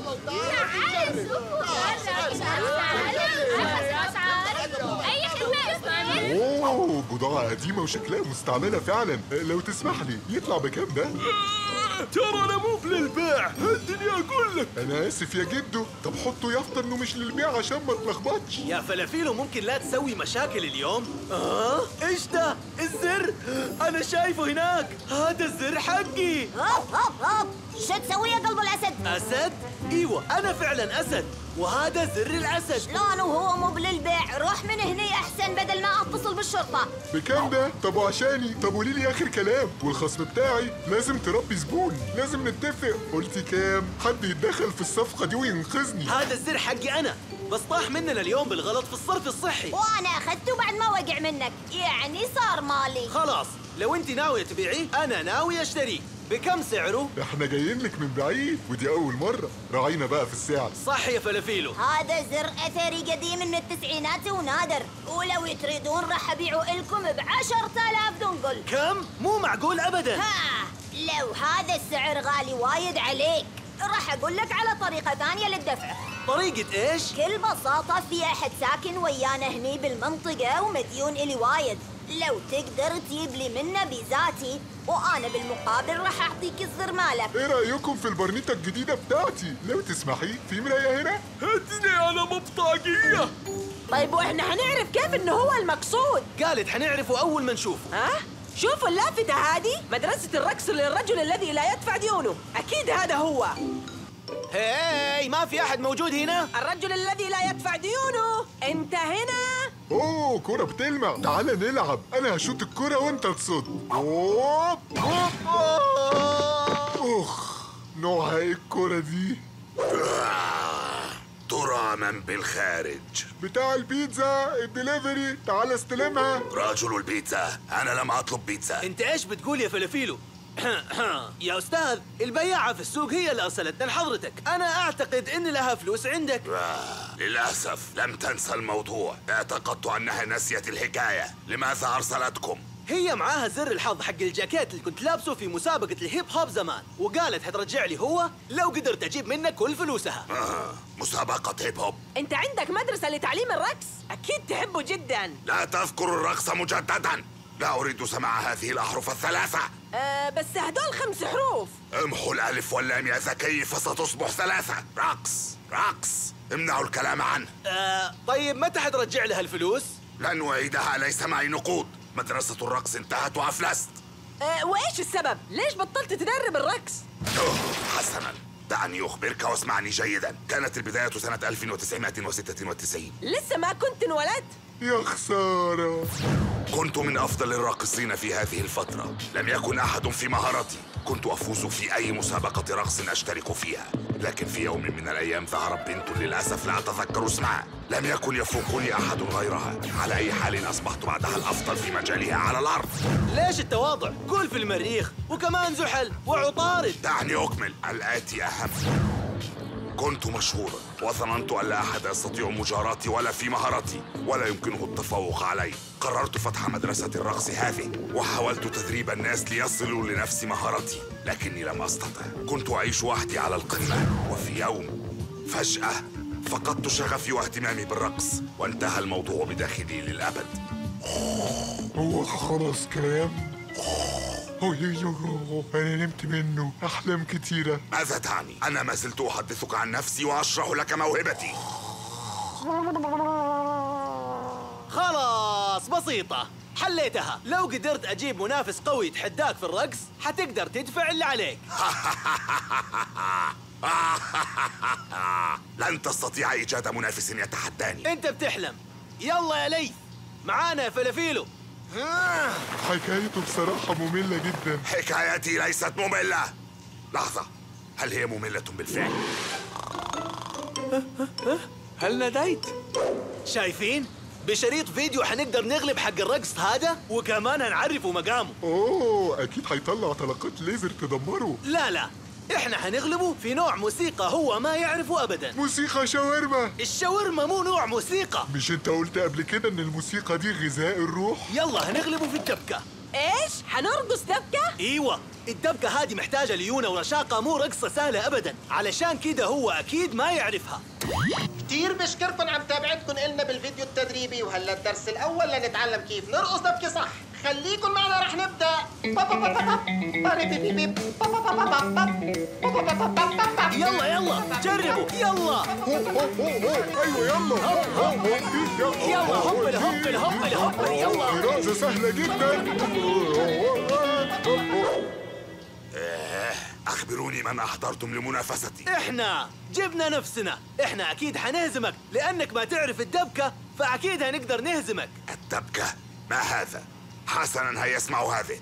اي خدمة اسمعني. اوه، بضاعة قديمة وشكلها مستعملة فعلا. لو تسمح لي، يطلع بكام ده؟ ترى انا مو للبيع، هدني اقول لك. انا اسف يا جدو، طب حطوا يافطة انه مش للبيع عشان ما تلخبطش. يا فلافيلو ممكن لا تسوي مشاكل اليوم؟ اه ايش ده؟ الزر؟ انا شايفه هناك، هذا الزر حقي. هوب هوب هوب، شو تسوي يا قلب الاسد؟ اسد؟ ايوه انا فعلا اسد، وهذا زر الاسد. شلون وهو مو للبيع؟ روح من هنا احسن بدل ما اتصل بالشرطة. بكام ده؟ طب وعشاني؟ طب قولي لي اخر كلام، والخصم بتاعي لازم تربي زبون، لازم نتفق. قلتي كام؟ حد يتدخل في الصفقة دي وينقذني. هذا الزر حقي انا، بس طاح مننا اليوم بالغلط في الصرف الصحي. وانا اخذته بعد ما وقع منك، يعني صار مالي. خلاص، لو انت ناوية تبيعيه انا ناوي اشتريه. بكم سعره؟ احنا جايين لك من بعيد ودي اول مرة، راعينا بقى في السعر. صح يا فلافيلو. هذا زر اثري قديم من التسعينات ونادر، ولو تريدون راح ابيعه لكم بعشرة آلاف دنقل. كم؟ مو معقول ابدا. ها، لو هذا السعر غالي وايد عليك، راح اقول لك على طريقة ثانية للدفع. طريقة ايش؟ بكل بساطة في احد ساكن ويانا هني بالمنطقة ومديون الي وايد، لو تقدر تجيب لي منه بذاتي وانا بالمقابل راح اعطيك الزر مالك. ايه رايكم في البرنيطة الجديدة بتاعتي؟ لو تسمحي، في مراية هنا؟ هدني انا مبطاقية. طيب واحنا هنعرف كيف انه هو المقصود؟ قالت حنعرفه اول ما نشوف. ها؟ شوفوا اللافتة هذه، مدرسة الرقص للرجل الذي لا يدفع ديونه، اكيد هذا هو. هاي، ما في احد موجود هنا؟ الرجل الذي لا يدفع ديونه، انت هنا؟ اوه، كرة بتلمع، تعال نلعب. انا هشوط الكرة وانت تصد. اوه اخ، نوعها ايه الكرة دي؟ ترى من بالخارج؟ بتاع البيتزا الدليفري، تعال استلمها. رجل البيتزا، انا لم اطلب بيتزا. انت ايش بتقول يا فلافيلو؟ يا أستاذ، البياعة في السوق هي اللي أرسلتنا لحضرتك. أنا أعتقد إن لها فلوس عندك. آه، للأسف لم تنسى الموضوع. اعتقدت أنها نسيت الحكاية. لماذا أرسلتكم؟ هي معاها زر الحظ حق الجاكيت اللي كنت لابسه في مسابقة الهيب هوب زمان، وقالت حترجع لي هو لو قدرت أجيب منك كل فلوسها. آه، مسابقة هيب هوب. أنت عندك مدرسة لتعليم الرقص، أكيد تحبه جدا. لا تذكر الرقص مجددا. لا أريد سماع هذه الأحرف الثلاثة. أه بس هدول خمس حروف. امحوا الألف واللام يا ذكي فستصبح ثلاثة. رقص رقص، امنعوا الكلام عنه. أه طيب متى حترجع لها الفلوس؟ لن أعيدها، ليس معي نقود. مدرسة الرقص انتهت وأفلست. أه وإيش السبب؟ ليش بطلت تدرب الرقص؟ حسنا، دعني أخبرك واسمعني جيدا. كانت البداية سنة ألف وتسعمائة وستة وتسعين. لسه ما كنت انولدت؟ يا خسارة. كنت من أفضل الراقصين في هذه الفترة. لم يكن أحد في مهارتي. كنت أفوز في أي مسابقة رقص أشترك فيها. لكن في يوم من الأيام ظهرت بنت للأسف لا أتذكر اسمها. لم يكن يفوقني أحد غيرها. على أي حال أصبحت بعدها الأفضل في مجالها على الأرض. ليش التواضع؟ قول في المريخ وكمان زحل وعطارد. دعني أكمل. الآتي أهم. كنت مشهورا وظننت أن لا أحد يستطيع مجاراتي ولا في مهارتي ولا يمكنه التفوق علي. قررت فتح مدرسة الرقص هذه وحاولت تدريب الناس ليصلوا لنفس مهارتي، لكني لم أستطع. كنت أعيش وحدي على القمة، وفي يوم فجأة فقدت شغفي واهتمامي بالرقص وانتهى الموضوع بداخلي للأبد. هو خلاص كلام؟ أنا نمت منه أحلام كتيرة. ماذا تعني؟ أنا ما زلت أحدثك عن نفسي وأشرح لك موهبتي. خلاص بسيطة، حليتها. لو قدرت أجيب منافس قوي يتحداك في الرقص حتقدر تدفع اللي عليك. لن تستطيع إيجاد منافس يتحداني. أنت بتحلم. يلا يا ليث معانا يا فلافيلو. حكايته بصراحة مملة جدا. حكايتي ليست مملة. لحظة، هل هي مملة بالفعل؟ هل ناديت؟ شايفين؟ بشريط فيديو حنقدر نغلب حق الرقص هذا وكمان هنعرفه مقامه. اوه اكيد هيطلع طلقات ليزر تدمره. لا لا، احنا حنغلبه في نوع موسيقى هو ما يعرفه ابدا. موسيقى شاورما. الشاورما مو نوع موسيقى. مش انت قلت قبل كده ان الموسيقى دي غذاء الروح؟ يلا هنغلبه في الدبكة. ايش؟ حنرقص دبكة؟ ايوه، الدبكة هذه محتاجة ليونة ورشاقة، مو رقصة سهلة ابدا، علشان كده هو اكيد ما يعرفها. كتير بشكركن عم تابعتكن إلنا بالفيديو التدريبي، وهلا الدرس الأول لنتعلم كيف نرقص دبكة صح. خليكن معنا رح نبدأ. يلا يلا جربوا يلا. ايوه يلا. يلا هوبل هوبل هوبل هوبل يلا. رقصة سهلة جدا. أخبروني من أحضرتم لمنافستي. إحنا جبنا نفسنا. إحنا أكيد حنهزمك لأنك ما تعرف الدبكة، فأكيد هنقدر نهزمك. الدبكة؟ ما هذا؟ حسناً، هيا اسمعوا هذه.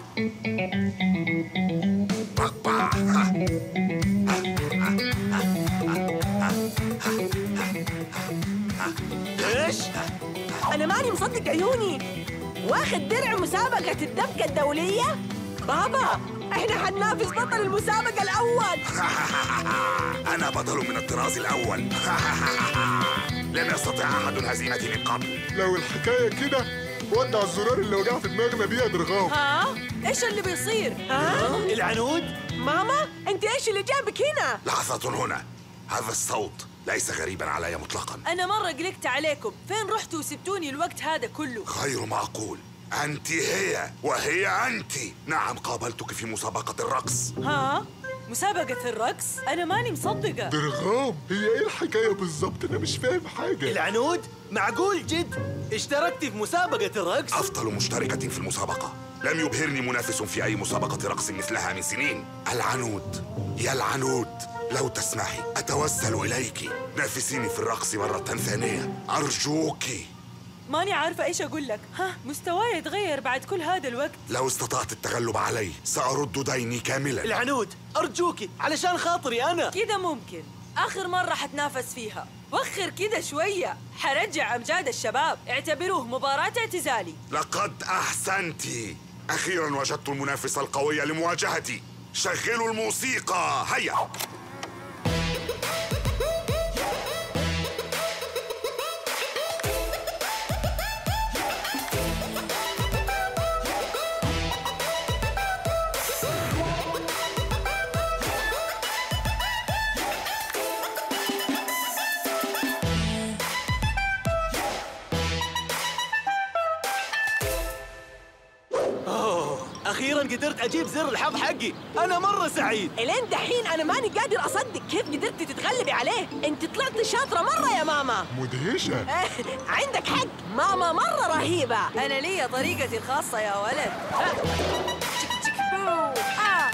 إيش؟ أنا ماني مصدق عيوني. واخد درع مسابقة الدبكة الدولية؟ بابا احنا حننافس بطل المسابقة الأول. أنا بطل من الطراز الأول. لم يستطع أحد هزيمتي من قبل. لو الحكاية كده ودع الزرار اللي وجع في دماغنا بيه يا درغام. ها؟ ايش اللي بيصير؟ ها؟ العنود؟ ماما انت ايش اللي جابك هنا؟ لحظة هنا، هذا الصوت ليس غريبا علي مطلقا. أنا مرة قلقت عليكم، فين رحتوا وسبتوني الوقت هذا كله؟ غير معقول، أنت هي وهي أنت. نعم، قابلتك في مسابقة الرقص. ها؟ مسابقة الرقص؟ أنا ماني مصدقة. درغام، هي إيه الحكاية بالظبط؟ أنا مش فاهم حاجة. العنود؟ معقول جد؟ اشتركت في مسابقة الرقص؟ أفضل مشتركة في المسابقة. لم يبهرني منافس في أي مسابقة رقص مثلها من سنين. العنود، يا العنود، لو تسمحي أتوسل إليك، نافسيني في الرقص مرة ثانية أرجوكِ. ماني عارفة إيش أقول لك. ها، مستواي يتغير بعد كل هذا الوقت. لو استطعت التغلب علي سأرد ديني كاملا. العنود أرجوكي علشان خاطري أنا. كده ممكن. آخر مرة حتنافس فيها. وخر كده شوية، حرجع أمجاد الشباب. اعتبروه مباراة اعتزالي. لقد أحسنتِ. أخيرا وجدت المنافس القوي لمواجهتي. شغلوا الموسيقى، هيا. أخيراً قدرت أجيب زر الحظ حقي، أنا مرة سعيد. الين دحين أنا ماني قادر أصدق كيف قدرتي تتغلبي عليه، أنت طلعتي شاطرة مرة يا ماما. مدهشة. عندك حق، ماما مرة رهيبة. أنا لي طريقتي الخاصة يا ولد. تشك تشك بو. آه.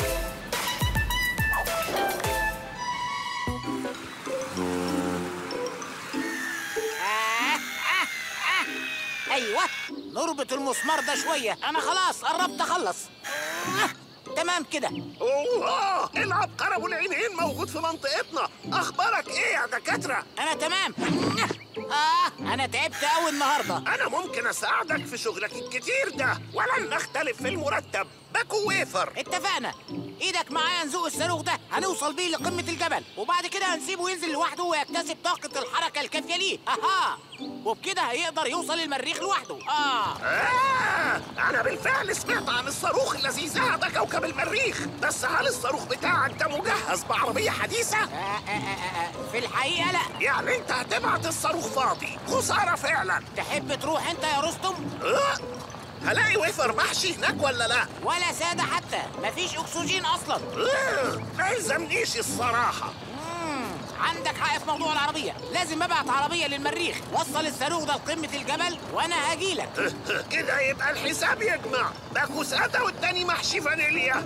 ايوه، نربط المسمار ده شويه. انا خلاص قربت اخلص. آه. تمام كده. اوه، العب قرب العينين موجود في منطقتنا. اخبارك ايه يا دكاتره؟ انا تمام. اه انا تعبت قوي النهارده. انا ممكن اساعدك في شغلك الكتير ده ولن نختلف في المرتب. باكو ويفر. اتفقنا. ايدك معايا نزوق الصاروخ ده، هنوصل بيه لقمه الجبل وبعد كده هنسيبه ينزل لوحده ويكتسب طاقه الحركه الكافيه ليه. اها، وبكده هيقدر يوصل المريخ لوحده. اه, آه. انا بالفعل سمعت عن الصاروخ الذي زاد كوكب المريخ، بس بس هل الصاروخ بتاعك ده مجهز بعربية حديثة؟ في الحقيقة لا. يعني انت هتبعت الصاروخ فاضي، خسارة فعلا. تحب تروح انت يا رستم؟ أه؟ هلاقي ويفر محشي هناك ولا لا؟ ولا سادة حتى، مفيش أكسجين أصلا. أه؟ ما يلزمنيش الصراحة. عندك حق في موضوع العربية، لازم ابعت عربية للمريخ، وصل الصاروخ ده لقمة الجبل وأنا هجيلك. كده يبقى الحساب يجمع، باكو سادة والتاني محشي فانيليا.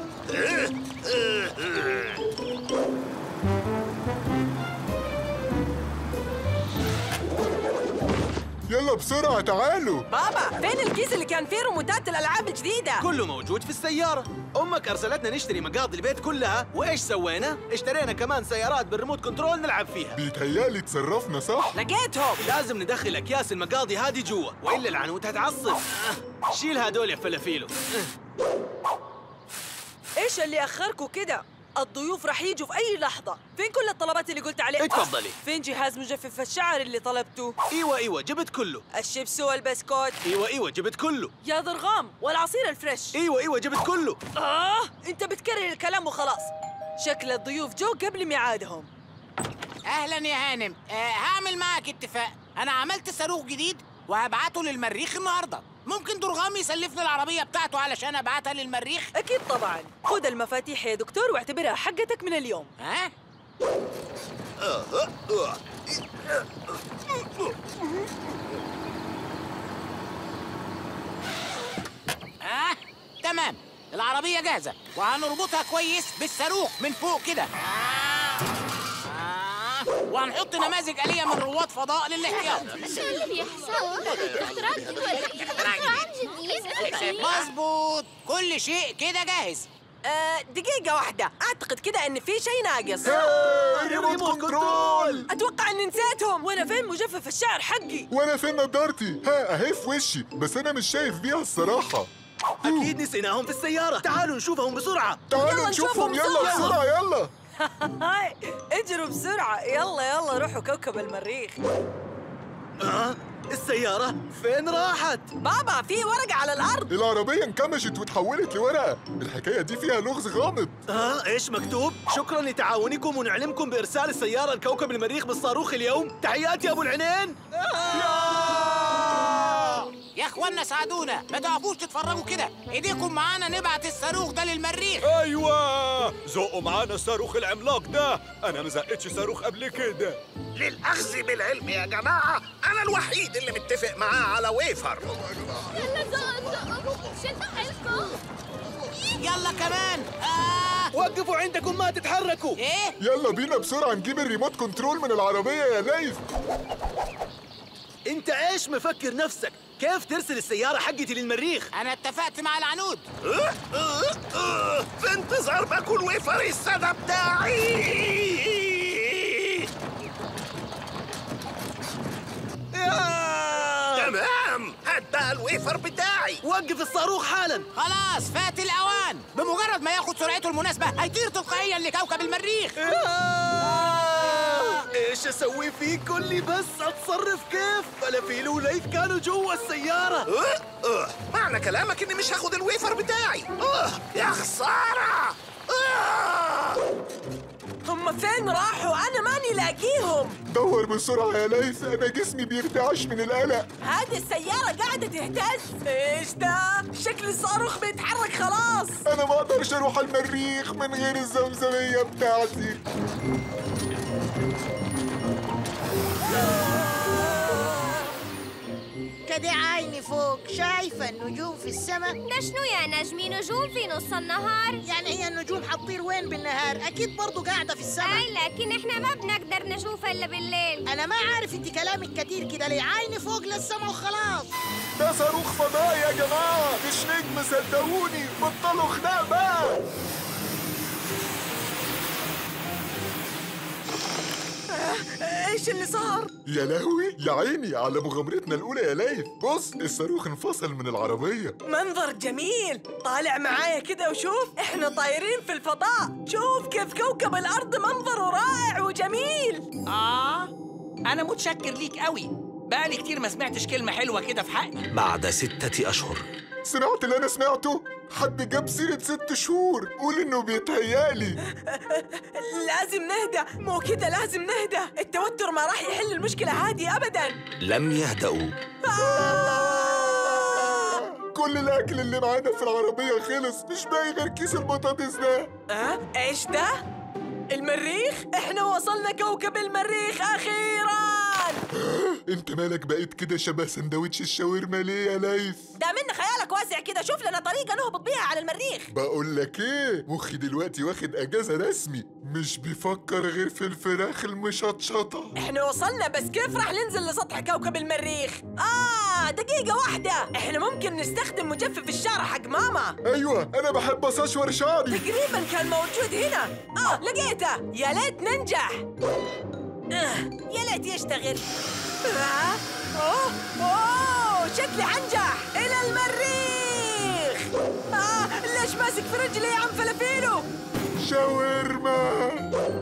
يلا بسرعة تعالوا. بابا فين الكيس اللي كان فيه ريموتات الألعاب الجديدة؟ كله موجود في السيارة. أمك أرسلتنا نشتري مقاضي البيت كلها، وإيش سوينا؟ اشترينا كمان سيارات بالريموت كنترول نلعب فيها. بيتهيألي تصرفنا صح؟ لقيتهم. لازم ندخل أكياس المقاضي هذه جوا، وإلا العنود هتعصب. شيل هدول يا فلافيلو. إيش اللي أخركوا كده؟ الضيوف رح يجوا في أي لحظة. فين كل الطلبات اللي قلت عليها؟ اتفضلي. فين جهاز مجفف الشعر اللي طلبته؟ ايوه ايوه جبت كله. الشيبس والبسكوت؟ ايوه ايوه جبت كله. يا ضرغام والعصير الفريش؟ ايوه ايوه جبت كله. آه أنت بتكرر الكلام وخلاص. شكل الضيوف جو قبل ميعادهم. أهلا يا هانم، أه هعمل معك اتفاق. أنا عملت صاروخ جديد وهبعته للمريخ النهارده. ممكن درغام يسلفني العربية بتاعته علشان ابعتها للمريخ؟ أكيد طبعا. خذ المفاتيح يا دكتور واعتبرها حقتك من اليوم. ها؟ آه تمام، العربية جاهزة وهنربطها كويس بالصاروخ من فوق كده. وهنحط نماذج آلية من رواد فضاء للاحتياط. شو اللي بيحصل؟ اختراع جديد ولا اختراع جديد؟ مظبوط، كل شيء كده جاهز. آه دقيقة واحدة، أعتقد كده إن في شيء ناقص. ريموت كنترول. أتوقع إني نسيتهم. وأنا فين مجفف الشعر حقي؟ وأنا فين نضارتي؟ ها أهي في وشي، بس أنا مش شايف بيها الصراحة. أكيد نسيناهم في السيارة، تعالوا نشوفهم بسرعة. تعالوا نشوفهم يلا بسرعة يلا. هاي اجروا بسرعة، يلا يلا روحوا كوكب المريخ. آه السيارة فين راحت؟ بابا في ورقة على الأرض. العربية انكمشت وتحولت لورقة. الحكاية دي فيها لغز غامض. آه إيش مكتوب؟ شكرا لتعاونكم ونعلمكم بإرسال السيارة لكوكب المريخ بالصاروخ اليوم. تحياتي يا أبو العينين. يا اخوانا ساعدونا، ما تقفوش تتفرجوا كده، ايديكم معانا نبعت الصاروخ ده للمريخ. ايوه زقوا معانا الصاروخ العملاق ده، انا ما زقتش صاروخ قبل كده. للأخذ بالعلم يا جماعة، أنا الوحيد اللي متفق معاه على ويفر. يلا زقوا زقوا شدوا حيلكم. يلا كمان. آه. وقفوا عندكم ما تتحركوا. ايه؟ يلا بينا بسرعة نجيب الريموت كنترول من العربية يا لايف. انت ايش مفكر نفسك؟ كيف ترسل السيارة حقتي للمريخ؟ انا اتفقت مع العنود. أه أه أه في انتظار باكل ويفر السادة بتاعي. تمام، هات بقى الويفر بتاعي. وقف الصاروخ حالا. خلاص فات الاوان، بمجرد ما ياخد سرعته المناسبة هيطير تلقائيا لكوكب المريخ. ايش اسوي فيك؟ قول لي بس اتصرف كيف؟ فلافيلو وليث كانوا جوا السيارة. أه أه معنى كلامك اني مش هاخد الويفر بتاعي. أه يا خسارة. أه هم فين راحوا؟ أنا ماني لاقيهم. دور بسرعة يا ليث، أنا جسمي بيرتعش من القلق. هذه السيارة قاعدة تهتز. إيش ده؟ شكل الصاروخ بيتحرك خلاص. أنا ما أقدرش أروح المريخ من غير الزمزمية بتاعتي. كده عيني فوق شايفة النجوم في السماء. ده شنو يا نجمي؟ نجوم في نص النهار؟ يعني هي النجوم حتطير وين بالنهار؟ أكيد برضو قاعدة في السماء. أي لكن إحنا ما بنقدر نشوفها إلا بالليل. أنا ما عارف أنت كلامك كتير كده ليه؟ عيني فوق للسماء وخلاص. ده صاروخ فضاء يا جماعة، مش نجم صدقوني. بطلوا خناق بقى. ايش اللي صار؟ يا لهوي يا عيني على مغامرتنا الأولى يا ليث. بص الصاروخ انفصل من العربية. منظر جميل، طالع معايا كده وشوف احنا طايرين في الفضاء. شوف كيف كوكب الأرض منظره رائع وجميل. آه أنا متشكر ليك قوي، بقالي كتير ما سمعتش كلمة حلوة كده في حقي. بعد ستة أشهر سمعت اللي أنا سمعته؟ حد جاب سيرة ست شهور، قول إنه بيتهيألي. لازم نهدى، مو كده لازم نهدى. التوتر ما راح يحل المشكلة هذه أبداً. لم يهدأوا. كل الأكل اللي معانا في العربية خلص، مش باقي غير كيس البطاطس ده. أه؟ إيش ده؟ المريخ؟ إحنا وصلنا كوكب المريخ أخيراً! انت مالك بقيت كده شبه سندوتش الشاورما ليه يا ليث؟ ده من خيالك واسع كده، شوف لنا طريقة نهبط بيها على المريخ. بقول لك ايه، مخي دلوقتي واخد اجازة رسمي، مش بيفكر غير في الفراخ المشطشطة. احنا وصلنا، بس كيف راح ننزل لسطح كوكب المريخ؟ آه دقيقة واحدة، احنا ممكن نستخدم مجفف الشعر حق ماما. ايوه انا بحب استشور شعري. تقريبا كان موجود هنا. اه لقيته، يا ليت ننجح. آه. يا ليت يشتغل. آه. أوه. أوه. شكلي حنجح إلى المريخ. آه. ليش ماسك في رجلي يا عم فلافيلو؟ شاورما.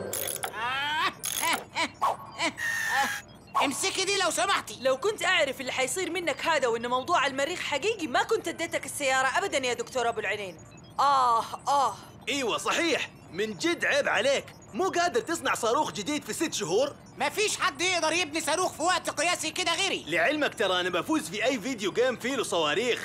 امسكي دي لو سمحتي. لو كنت أعرف اللي حيصير منك هذا وإن موضوع المريخ حقيقي ما كنت اديتك السيارة أبداً يا دكتور أبو العينين. آه آه ايوه صحيح، من جد عيب عليك، مو قادر تصنع صاروخ جديد في ست شهور؟ مفيش حد يقدر يبني صاروخ في وقت قياسي كده غيري. لعلمك ترى انا بفوز في اي فيديو جيم فيه له صواريخ.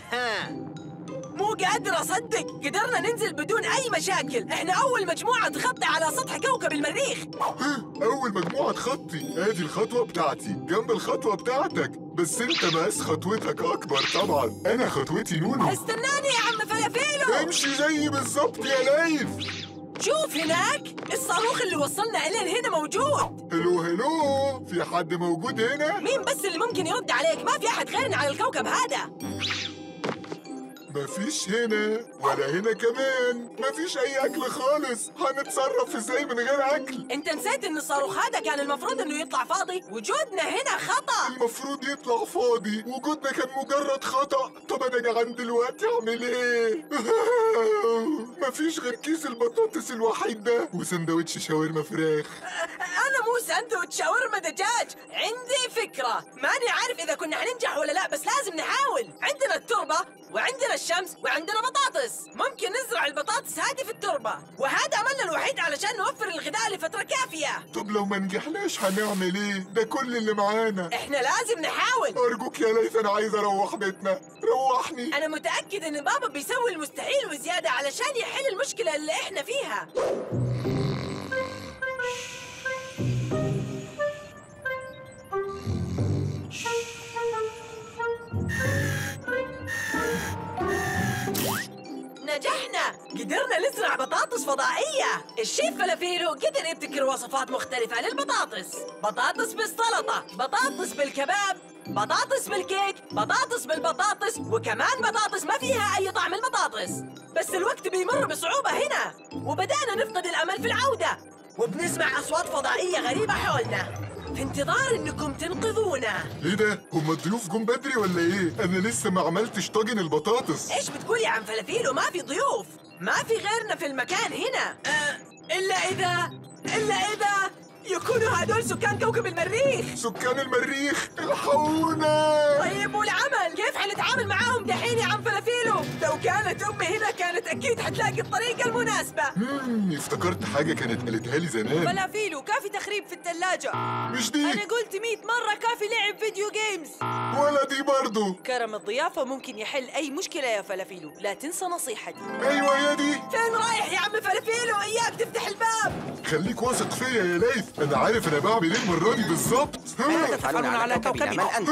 مو قادر اصدق، قدرنا ننزل بدون اي مشاكل. احنا اول مجموعة تخطي على سطح كوكب المريخ. اول مجموعة تخطي، ادي الخطوة بتاعتي جنب الخطوة بتاعتك، بس انت مقاس خطوتك اكبر طبعا. انا خطوتي نونو. استناني يا عم فلافيلو. امشي زيي بالظبط يا ليث. شوف هناك الصاروخ اللي وصلنا الين هنا موجود. هلو هلو، في حد موجود هنا؟ مين بس اللي ممكن يرد عليك؟ ما في احد غيرنا على الكوكب هذا. مفيش هنا ولا هنا كمان، مفيش اي اكل خالص. هنتصرف ازاي من غير اكل؟ انت نسيت ان الصاروخ هذا كان المفروض انه يطلع فاضي؟ وجودنا هنا خطأ. المفروض يطلع فاضي، وجودنا كان مجرد خطأ. طب انا جعان دلوقتي اعمل ايه؟ مفيش غير كيس البطاطس الوحيد ده وسندوتش شاورما فراخ. انا مو ساندوتش شاورما دجاج. عندي فكرة، ماني عارف اذا كنا حننجح ولا لا، بس لازم نحاول. عندنا التربة وعندنا الشمس وعندنا بطاطس. ممكن نزرع البطاطس هذه في التربة، وهذا عملنا الوحيد علشان نوفر الغذاء لفترة كافية. طب لو ما نجحناش هنعمل ايه؟ ده كل اللي معانا. احنا لازم نحاول. ارجوك يا ليث، انا عايز اروح بيتنا، روحني. انا متأكد ان بابا بيسوي المستحيل وزيادة علشان يحل المشكلة اللي احنا فيها. نجحنا، قدرنا نزرع بطاطس فضائية. الشيف فلافيلو قدر يبتكر وصفات مختلفة للبطاطس. بطاطس بالسلطة، بطاطس بالكباب، بطاطس بالكيك، بطاطس بالبطاطس، وكمان بطاطس ما فيها أي طعم البطاطس. بس الوقت بيمر بصعوبة هنا، وبدأنا نفقد الأمل في العودة، وبنسمع أصوات فضائية غريبة حولنا في انتظار انكم تنقذونا. ايه ده؟ هم الضيوف جم بدري ولا ايه؟ انا لسه ما عملتش طاجن البطاطس. ايش بتقول يا عم فلافيلو؟ ما في ضيوف، ما في غيرنا في المكان هنا. أه الا اذا الا اذا يكونوا هذول سكان كوكب المريخ. سكان المريخ، الحقونا. طيب والعمل كيف حنتعامل معاهم دحين يا عم فلافيلو؟ لو كانت امي هنا كانت اكيد حتلاقي الطريقة المناسبة. امم افتكرت حاجة كانت قالتها لي زمان. فلافيلو كافي تخريب في الثلاجة. مش دي. انا قلت مئة مرة كافي لعب فيديو جيمز. ولا دي برضو. كرم الضيافة ممكن يحل اي مشكلة يا فلافيلو، لا تنسى نصيحتي. ايوه يا دي. فين رايح يا عم فلافيلو؟ اياك تفتح الباب. خليك واثق فيا يا ليث، انا عارف انا بعمل ايه المرة دي بالظبط. ماذا تفعلون على كوكبنا؟ من أنت؟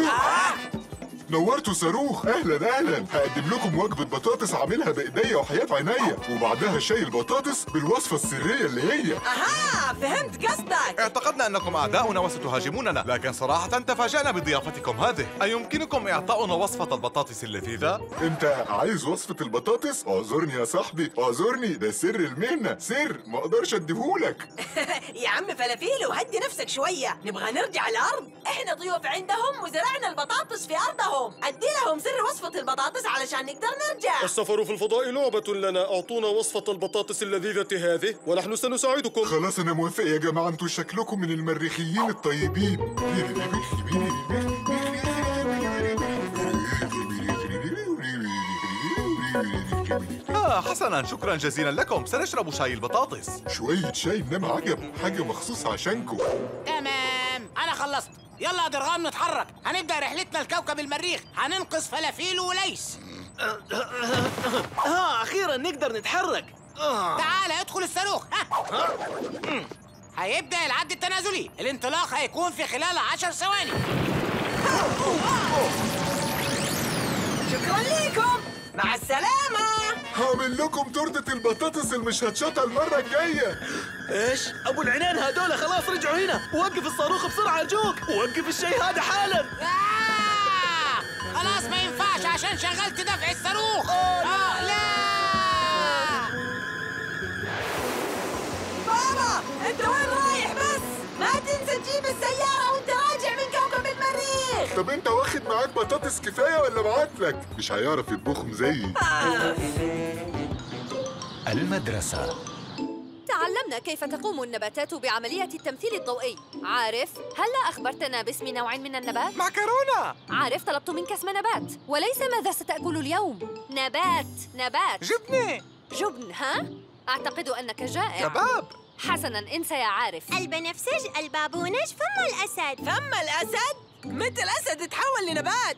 نورتوا صاروخ. اهلا اهلا، هقدم لكم وجبه بطاطس عاملها بايديا وحياة عينيا، وبعدها شاي البطاطس بالوصفه السريه اللي هي. اها فهمت قصدك. اعتقدنا انكم اعداؤنا وستهاجموننا، لكن صراحه تفاجأنا بضيافتكم هذه. ايمكنكم اعطاؤنا وصفه البطاطس اللذيذه؟ انت عايز وصفه البطاطس؟ اعذرني يا صاحبي، اعذرني، ده سر المهنه، سر ما اقدرش اديهولك. يا عم فلافيلو هدي نفسك شويه، نبغى نرجع الارض. احنا ضيوف عندهم وزرعنا البطاطس في ارضهم. أدي لهم سر وصفة البطاطس علشان نقدر نرجع. السفر في الفضاء لعبة لنا، أعطونا وصفة البطاطس اللذيذة هذه ونحن سنساعدكم. خلاص أنا موافق يا جماعة، انتوا شكلكم من المريخيين الطيبين. آه حسنا، شكرا جزيلا لكم. سنشرب شاي البطاطس. شوية شاي بنام عجب، حاجة مخصوص عشانكم. تمام، أنا خلصت. يلا يا درغام نتحرك، هنبدأ رحلتنا لكوكب المريخ، هننقذ فلافيل وليس. ها أخيرا نقدر نتحرك. تعال ادخل الصاروخ. ها. هيبدأ العد التنازلي، الانطلاق هيكون في خلال عشر ثواني. شكرا ليكم، مع السلامة. هعمل لكم تورتة البطاطس المشطشطة المرة الجاية. ايش؟ ابو العنان هذول خلاص رجعوا هنا. وقف الصاروخ بسرعة ارجوك، وقف الشيء هذا حالا. آه! خلاص ما ينفعش عشان شغلت دفع الصاروخ. آه لا. بابا انت وين رايح بس؟ ما تنسى تجيب السيارة وانت راجع من كوكب المريخ. طب انت واخد معاك بطاطس كفاية ولا بعتلك؟ مش هيعرف يطبخهم زيي. المدرسة. تعلمنا كيف تقوم النباتات بعملية التمثيل الضوئي. عارف، هلّا أخبرتنا باسم نوع من النبات؟ معكرونة. عارف، طلبت منك اسم نبات وليس ماذا ستأكل اليوم. نبات نبات جبنة. جبن، ها؟ أعتقد أنك جائع. كباب. حسناً، انسى يا عارف. البنفسج، البابونج، فم الأسد. فم الأسد؟ متى الأسد تحول لنبات؟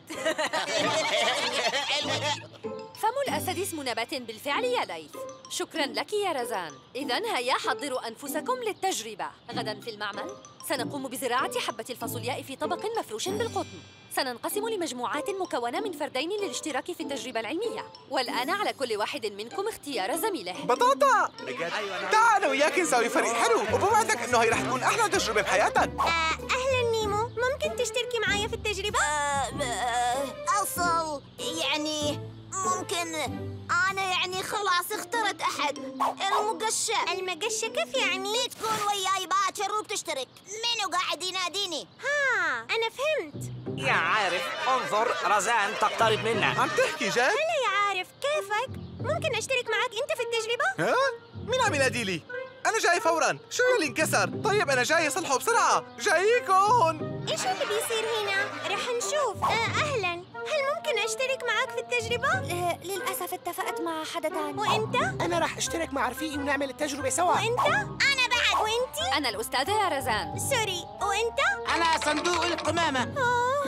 فم الأسد اسم نبات بالفعل يا ليث. شكراً لك يا رزان. إذن هيا حضروا أنفسكم للتجربة. غداً في المعمل سنقوم بزراعة حبة الفاصولياء في طبق مفروش بالقطن. سننقسم لمجموعات مكونة من فردين للاشتراك في التجربة العلمية. والآن على كل واحد منكم اختيار زميله. بطاطا، تعالوا وياك نسوي فريق حلو، وبوعدك إنه هي رح تكون أحلى تجربة بحياتك. آه أهلا نيمو، ممكن تشتركي معايا في التجربة؟ آه أصل يعني ممكن أنا يعني خلاص اخترت أحد. المقشة. المقشة كيف يعني؟ تكون وياي باكر وبتشترك. منو قاعد يناديني؟ ها أنا فهمت. يا عارف، انظر رزان تقترب منا. عم تحكي جد؟ هلا يا عارف، كيفك؟ ممكن أشترك معك أنت في التجربة؟ ها؟ مين عم ينادي لي؟ أنا جاي فوراً. شو اللي انكسر؟ طيب أنا جاي صلحه بسرعة. جايكم. إيش اللي بيصير هنا؟ رح نشوف. آه أهلاً، هل ممكن أشترك معك في التجربة؟ آه للأسف اتفقت مع حدا تاني. وأنت؟ أنا رح أشترك مع رفيقي ونعمل التجربة سوا. وأنت؟ أنا بعد. وأنتي؟ أنا الأستاذة يا رزان. سوري، وأنت؟ أنا صندوق القمامة. آه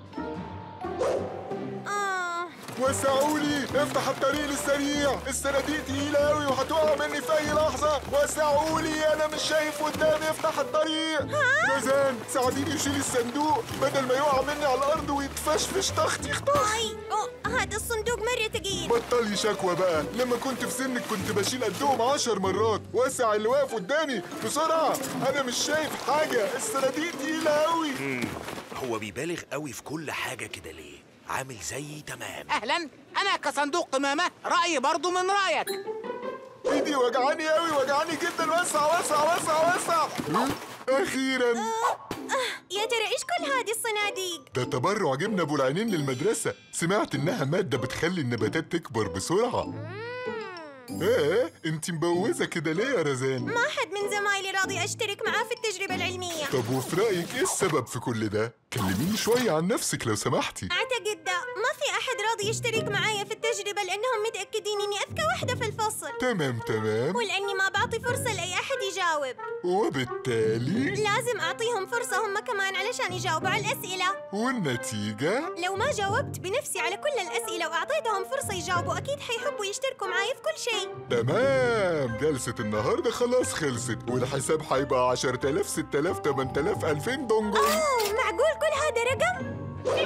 آه وسعوا لي، افتح الطريق للسريع. الصناديق تقيلة أوي وهتقع مني في أي لحظة. وسعوا لي، أنا مش شايف قدامي. افتح الطريق. رزان ساعديني أشيل الصندوق بدل ما يقع مني على الأرض ويتفشفش تختيخ طخ. أي أوه، هذا الصندوق مرة تقيل. بطلي شكوى بقى. لما كنت في سنك كنت بشيل قدهم عشر مرات. وسع اللي واقف قدامي بسرعة، أنا مش شايف حاجة. الصناديق تقيلة أوي. هو بيبالغ قوي في كل حاجة كده ليه؟ عامل زيي تمام. أهلاً، أنا كصندوق قمامة رأيي برضو من رأيك. ايدي وجعاني قوي، وجعاني جدا. وسع وسع وسع وسع. أخيراً. يا ترى إيش كل هذه الصناديق؟ ده تبرع جبنة أبو العينين للمدرسة. سمعت إنها مادة بتخلي النباتات تكبر بسرعة. ايه انت مبوزة كده ليه يا رزان؟ ما حد من زمايلي راضي أشترك معاه في التجربة العلمية. طب وفي رأيك ايه السبب في كل ده؟ كلميني شوية عن نفسك لو سمحتي. أعتقد ده ما في أحد راضي يشترك معايا في التجربة لأنهم متأكدين إني أذكى واحدة في الفصل. تمام تمام. ولأني ما بعطي فرصة لأي أحد يجاوب. وبالتالي لازم أعطيهم فرصة هم كمان علشان يجاوبوا على الأسئلة. والنتيجة؟ لو ما جاوبت بنفسي على كل الأسئلة وأعطيتهم فرصة يجاوبوا أكيد حيحبوا يشتركوا معايا في كل شيء. تمام. جلسة النهاردة خلاص خلصت، والحساب هيبقى عشرة آلاف ستة آلاف تمانية آلاف ألفين دونجو. أوه، معقول كل هذا رقم؟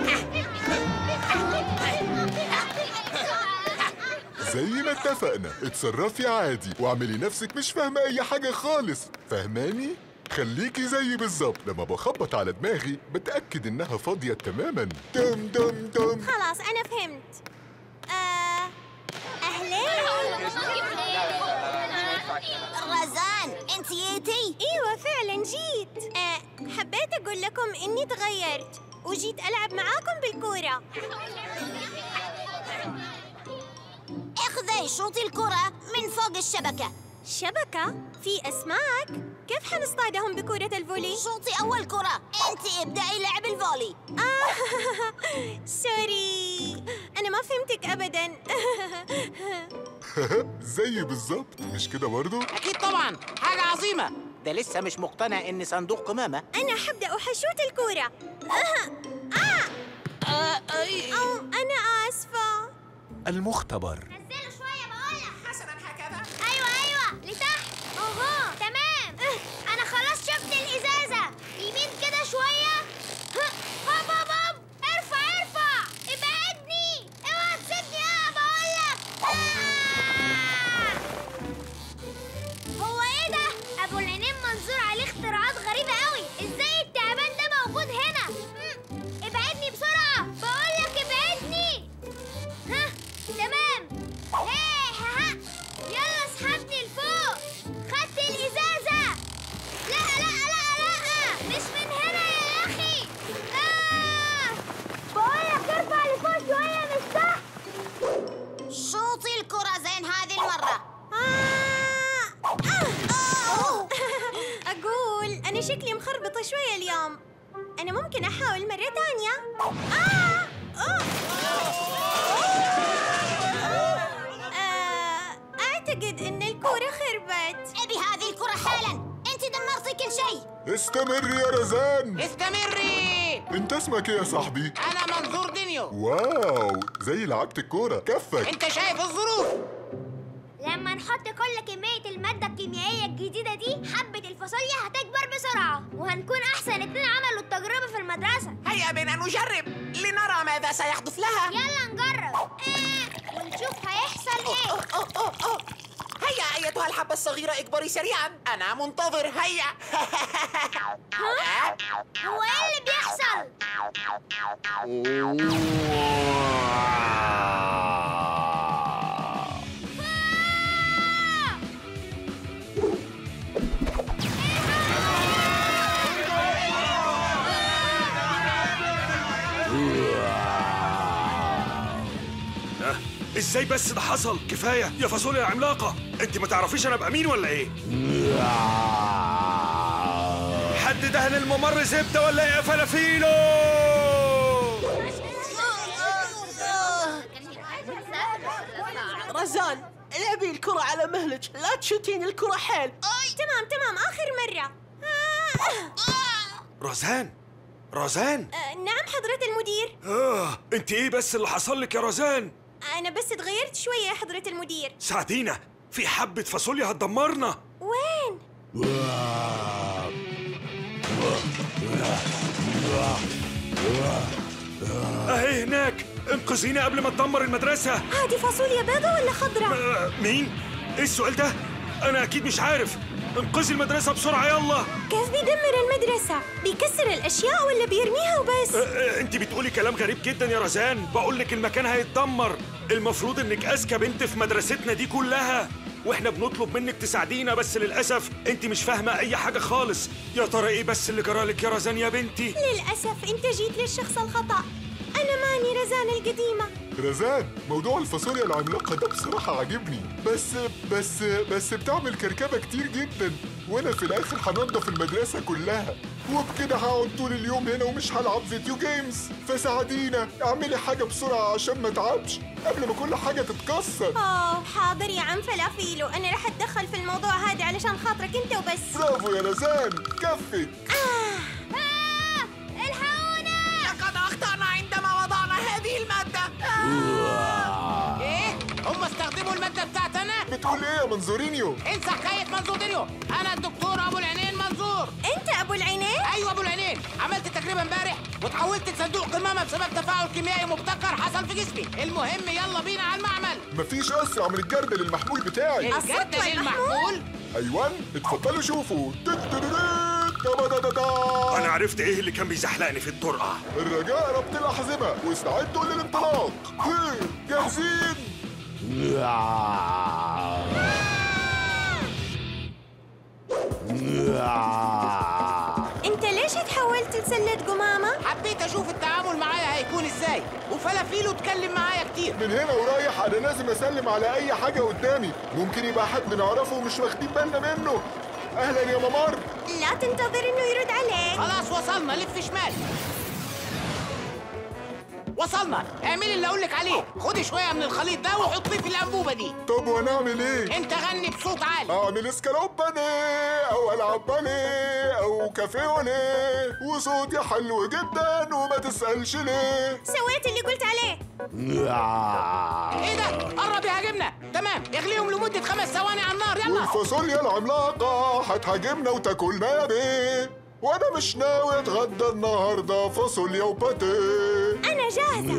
زي ما اتفقنا، اتصرفي عادي واعملي نفسك مش فاهمة أي حاجة خالص. فاهماني؟ خليكي زيي بالظبط. لما بخبط على دماغي بتأكد إنها فاضية تماماً. دم دم دم. خلاص أنا فهمت. آه... أهلين. رزان، أنت جيتي؟ ايوه فعلا جيت. آه حبيت اقول لكم اني تغيرت وجيت العب معاكم بالكوره. اخذي شوطي الكرة من فوق الشبكة. شبكة؟ في أسماك؟ كيف حنصطادهم بكرة الفولي؟ شوطي أول كرة، أنت ابدأي لعب الفولي. آه سوري، أنا ما فهمتك أبداً. زي بالظبط، مش كده برضو؟ أكيد طبعا، حاجة عظيمة. ده لسه مش مقتنع إن صندوق قمامة. أنا حبدأ وحشوت الكرة. آه. آه. آه. أي. أو أنا آسفة. المختبر. نزلوا شوية بقولك. حسناً هكذا. أيوة أيوة لتحت. أوه تمام. أنا خلاص شفت الإزازة. يمين كده شوية. هوب هوب هوب. ارفع ارفع. ابعدني. اوعى تسيبني أه بقولك. آه. هو إيه ده؟ أبو العينين منظور عليه اختراعات غريبة قوي. إزاي التعبان ده موجود هنا؟ ابعدني بسرعة. بقولك ابعدني. ها تمام. هيه ها ها. يلا اسحبني لفوق. خدت الإزازة. لا لا لا لا مش من هنا يا أخي. آه. بقولك ارفع لفوق شوية مش تحت. شوطي الكرة زين هذه المرة. آه. آه. أقول أنا شكلي مخربطة شوية اليوم. أنا ممكن أحاول مرة ثانية. آه. آه. آه. أعتقد إن الكرة خربت. أبي هذه الكرة حالا. أنت دمرتي كل شيء. استمري يا رزان. استمري. انت اسمك ايه يا صاحبي؟ أنا منظور دينيو. واو، زي لعبة الكورة، كفك. أنت شايف الظروف؟ لما نحط كل كمية المادة الكيميائية الجديدة دي، حبة الفاصوليا هتكبر بسرعة، وهنكون أحسن اتنين عملوا التجربة في المدرسة. هيا بنا نجرب لنرى ماذا سيحدث لها. يلا نجرب إيه ونشوف هيحصل إيه. أوه أوه أوه أوه. هيا أيتها الحبة الصغيرة اكبري سريعا. أنا منتظر. هيا. ها؟ هو إيه اللي بيحصل؟ ازاي بس ده حصل؟ كفايه يا فاصوليا يا عملاقه، انت ما تعرفيش انا ابقى مين ولا ايه؟ حد دهن الممر زبده ولا ايه يا فلافيلو؟ رزان لعبي الكرة على مهلك، لا تشوتين الكرة حيل. تمام تمام آخر مرة. رزان رزان آه نعم حضرة المدير. اه انت ايه بس اللي حصل لك يا رزان؟ أنا بس اتغيرت شوية يا حضرة المدير. ساعدينا، في حبة فاصوليا هتدمرنا. وين؟ اهي هناك، انقذينا قبل ما تدمر المدرسة. هذه فاصوليا بيضة ولا خضراء؟ مين؟ ايه السؤال ده؟ أنا أكيد مش عارف. انقذي المدرسة بسرعة يلا. كيف بيدمر المدرسة؟ بيكسر الأشياء ولا بيرميها وبس؟ أه أه انت بتقولي كلام غريب جدا يا رزان. بقول لك المكان هيتدمر. المفروض انك اذكى بنت في مدرستنا دي كلها، واحنا بنطلب منك تساعدينا، بس للاسف انت مش فاهمه اي حاجه خالص. يا ترى ايه بس اللي جرالك يا رزان يا بنتي؟ للاسف انت جيت للشخص الخطأ. انا ماني رزان القديمه. رزان، موضوع الفاصوليا العملاقة ده بصراحة عاجبني، بس بس بس بتعمل كركبة كتير جدا، وانا في الاخر هنضف المدرسة كلها، وبكده هقعد طول اليوم هنا ومش هلعب فيديو جيمز. فساعدينا، اعملي حاجة بسرعة عشان ما اتعبش قبل ما كل حاجة تتكسر. اوه حاضر يا عم فلافيلو، انا رح اتدخل في الموضوع هذا علشان خاطرك انت وبس. برافو يا رزان، كفك. آه. آه. الحقونا، لقد اخطأنا عندما وضعنا هذه المادة. آه. ايه؟ هم استخدموا المادة بتاعتنا؟ بتقول ايه يا منظورينيو؟ انسى حكاية منظورينيو، انا الدكتور ابو العينين منظور. انت ابو العينين؟ ايوه ابو العينين، عملت تجربة امبارح وتحولت لصندوق قمامة بسبب تفاعل كيميائي مبتكر حصل في جسمي. المهم يلا بينا على المعمل. مفيش اسرع من الجردل المحمول بتاعي. الجردل المحمول؟ ايوان، اتفضلوا شوفوا. انا عرفت ايه اللي كان بيزحلقني في الطرقة. الرجاء ربط الاحزمة واستعدوا للانطلاق. جاهزين؟ انت ليش تحولت عملت سلة قمامة؟ حبيت اشوف التعامل معايا هيكون ازاي، وفلافيلو اتكلم معايا كتير. من هنا ورايح انا لازم اسلم على اي حاجه قدامي، ممكن يبقى حد نعرفه ومش واخدين بالنا منه. اهلا يا ممر. لا تنتظر انه يرد عليك. خلاص وصلنا، لف شمال. وصلنا، اعملي اللي اقولك عليه، خدي شويه من الخليط ده وحطيه في الانبوبه دي. طب ونعمل ايه؟ انت غني بصوت عالي. اعمل اسكالوباني او العب باليه او كافيوني، وصوتي حلو جدا وما تسالش ليه. سويت اللي قلت عليه. ايه ده؟ قرب يهاجمنا. تمام، اغليهم لمده خمس ثواني على النار. يلا. والفاصوليا العملاقه هتهاجمنا وتاكلنا يا بيه، وانا مش ناوي اتغدى النهارده فاصوليا وباتيه. انا جاهزه.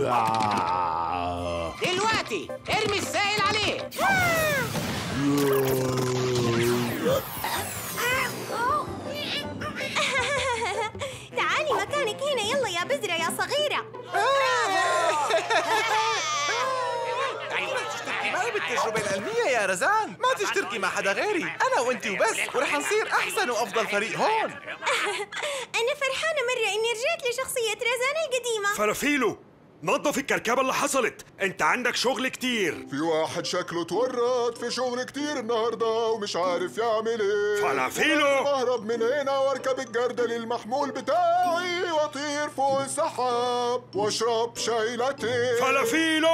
دلوقتي ارمي السائل عليه. تعالي مكانك هنا، يلا يا بذرة يا صغيرة. ما بالتجربة العلمية يا رزان، ما تشتركي مع حدا غيري، أنا وأنتي وبس، ورح نصير أحسن وأفضل فريق هون. أنا فرحانة مرة إني رجعت لشخصية رزان القديمة. فلافيلو، نظف الكركبة اللي حصلت، انت عندك شغل كتير. في واحد شكله اتورط في شغل كتير النهارده ومش عارف يعمل ايه. فلافيلو، اهرب من هنا واركب الجردل المحمول بتاعي واطير فوق السحاب واشرب شاي لاتيه. فلافيلو،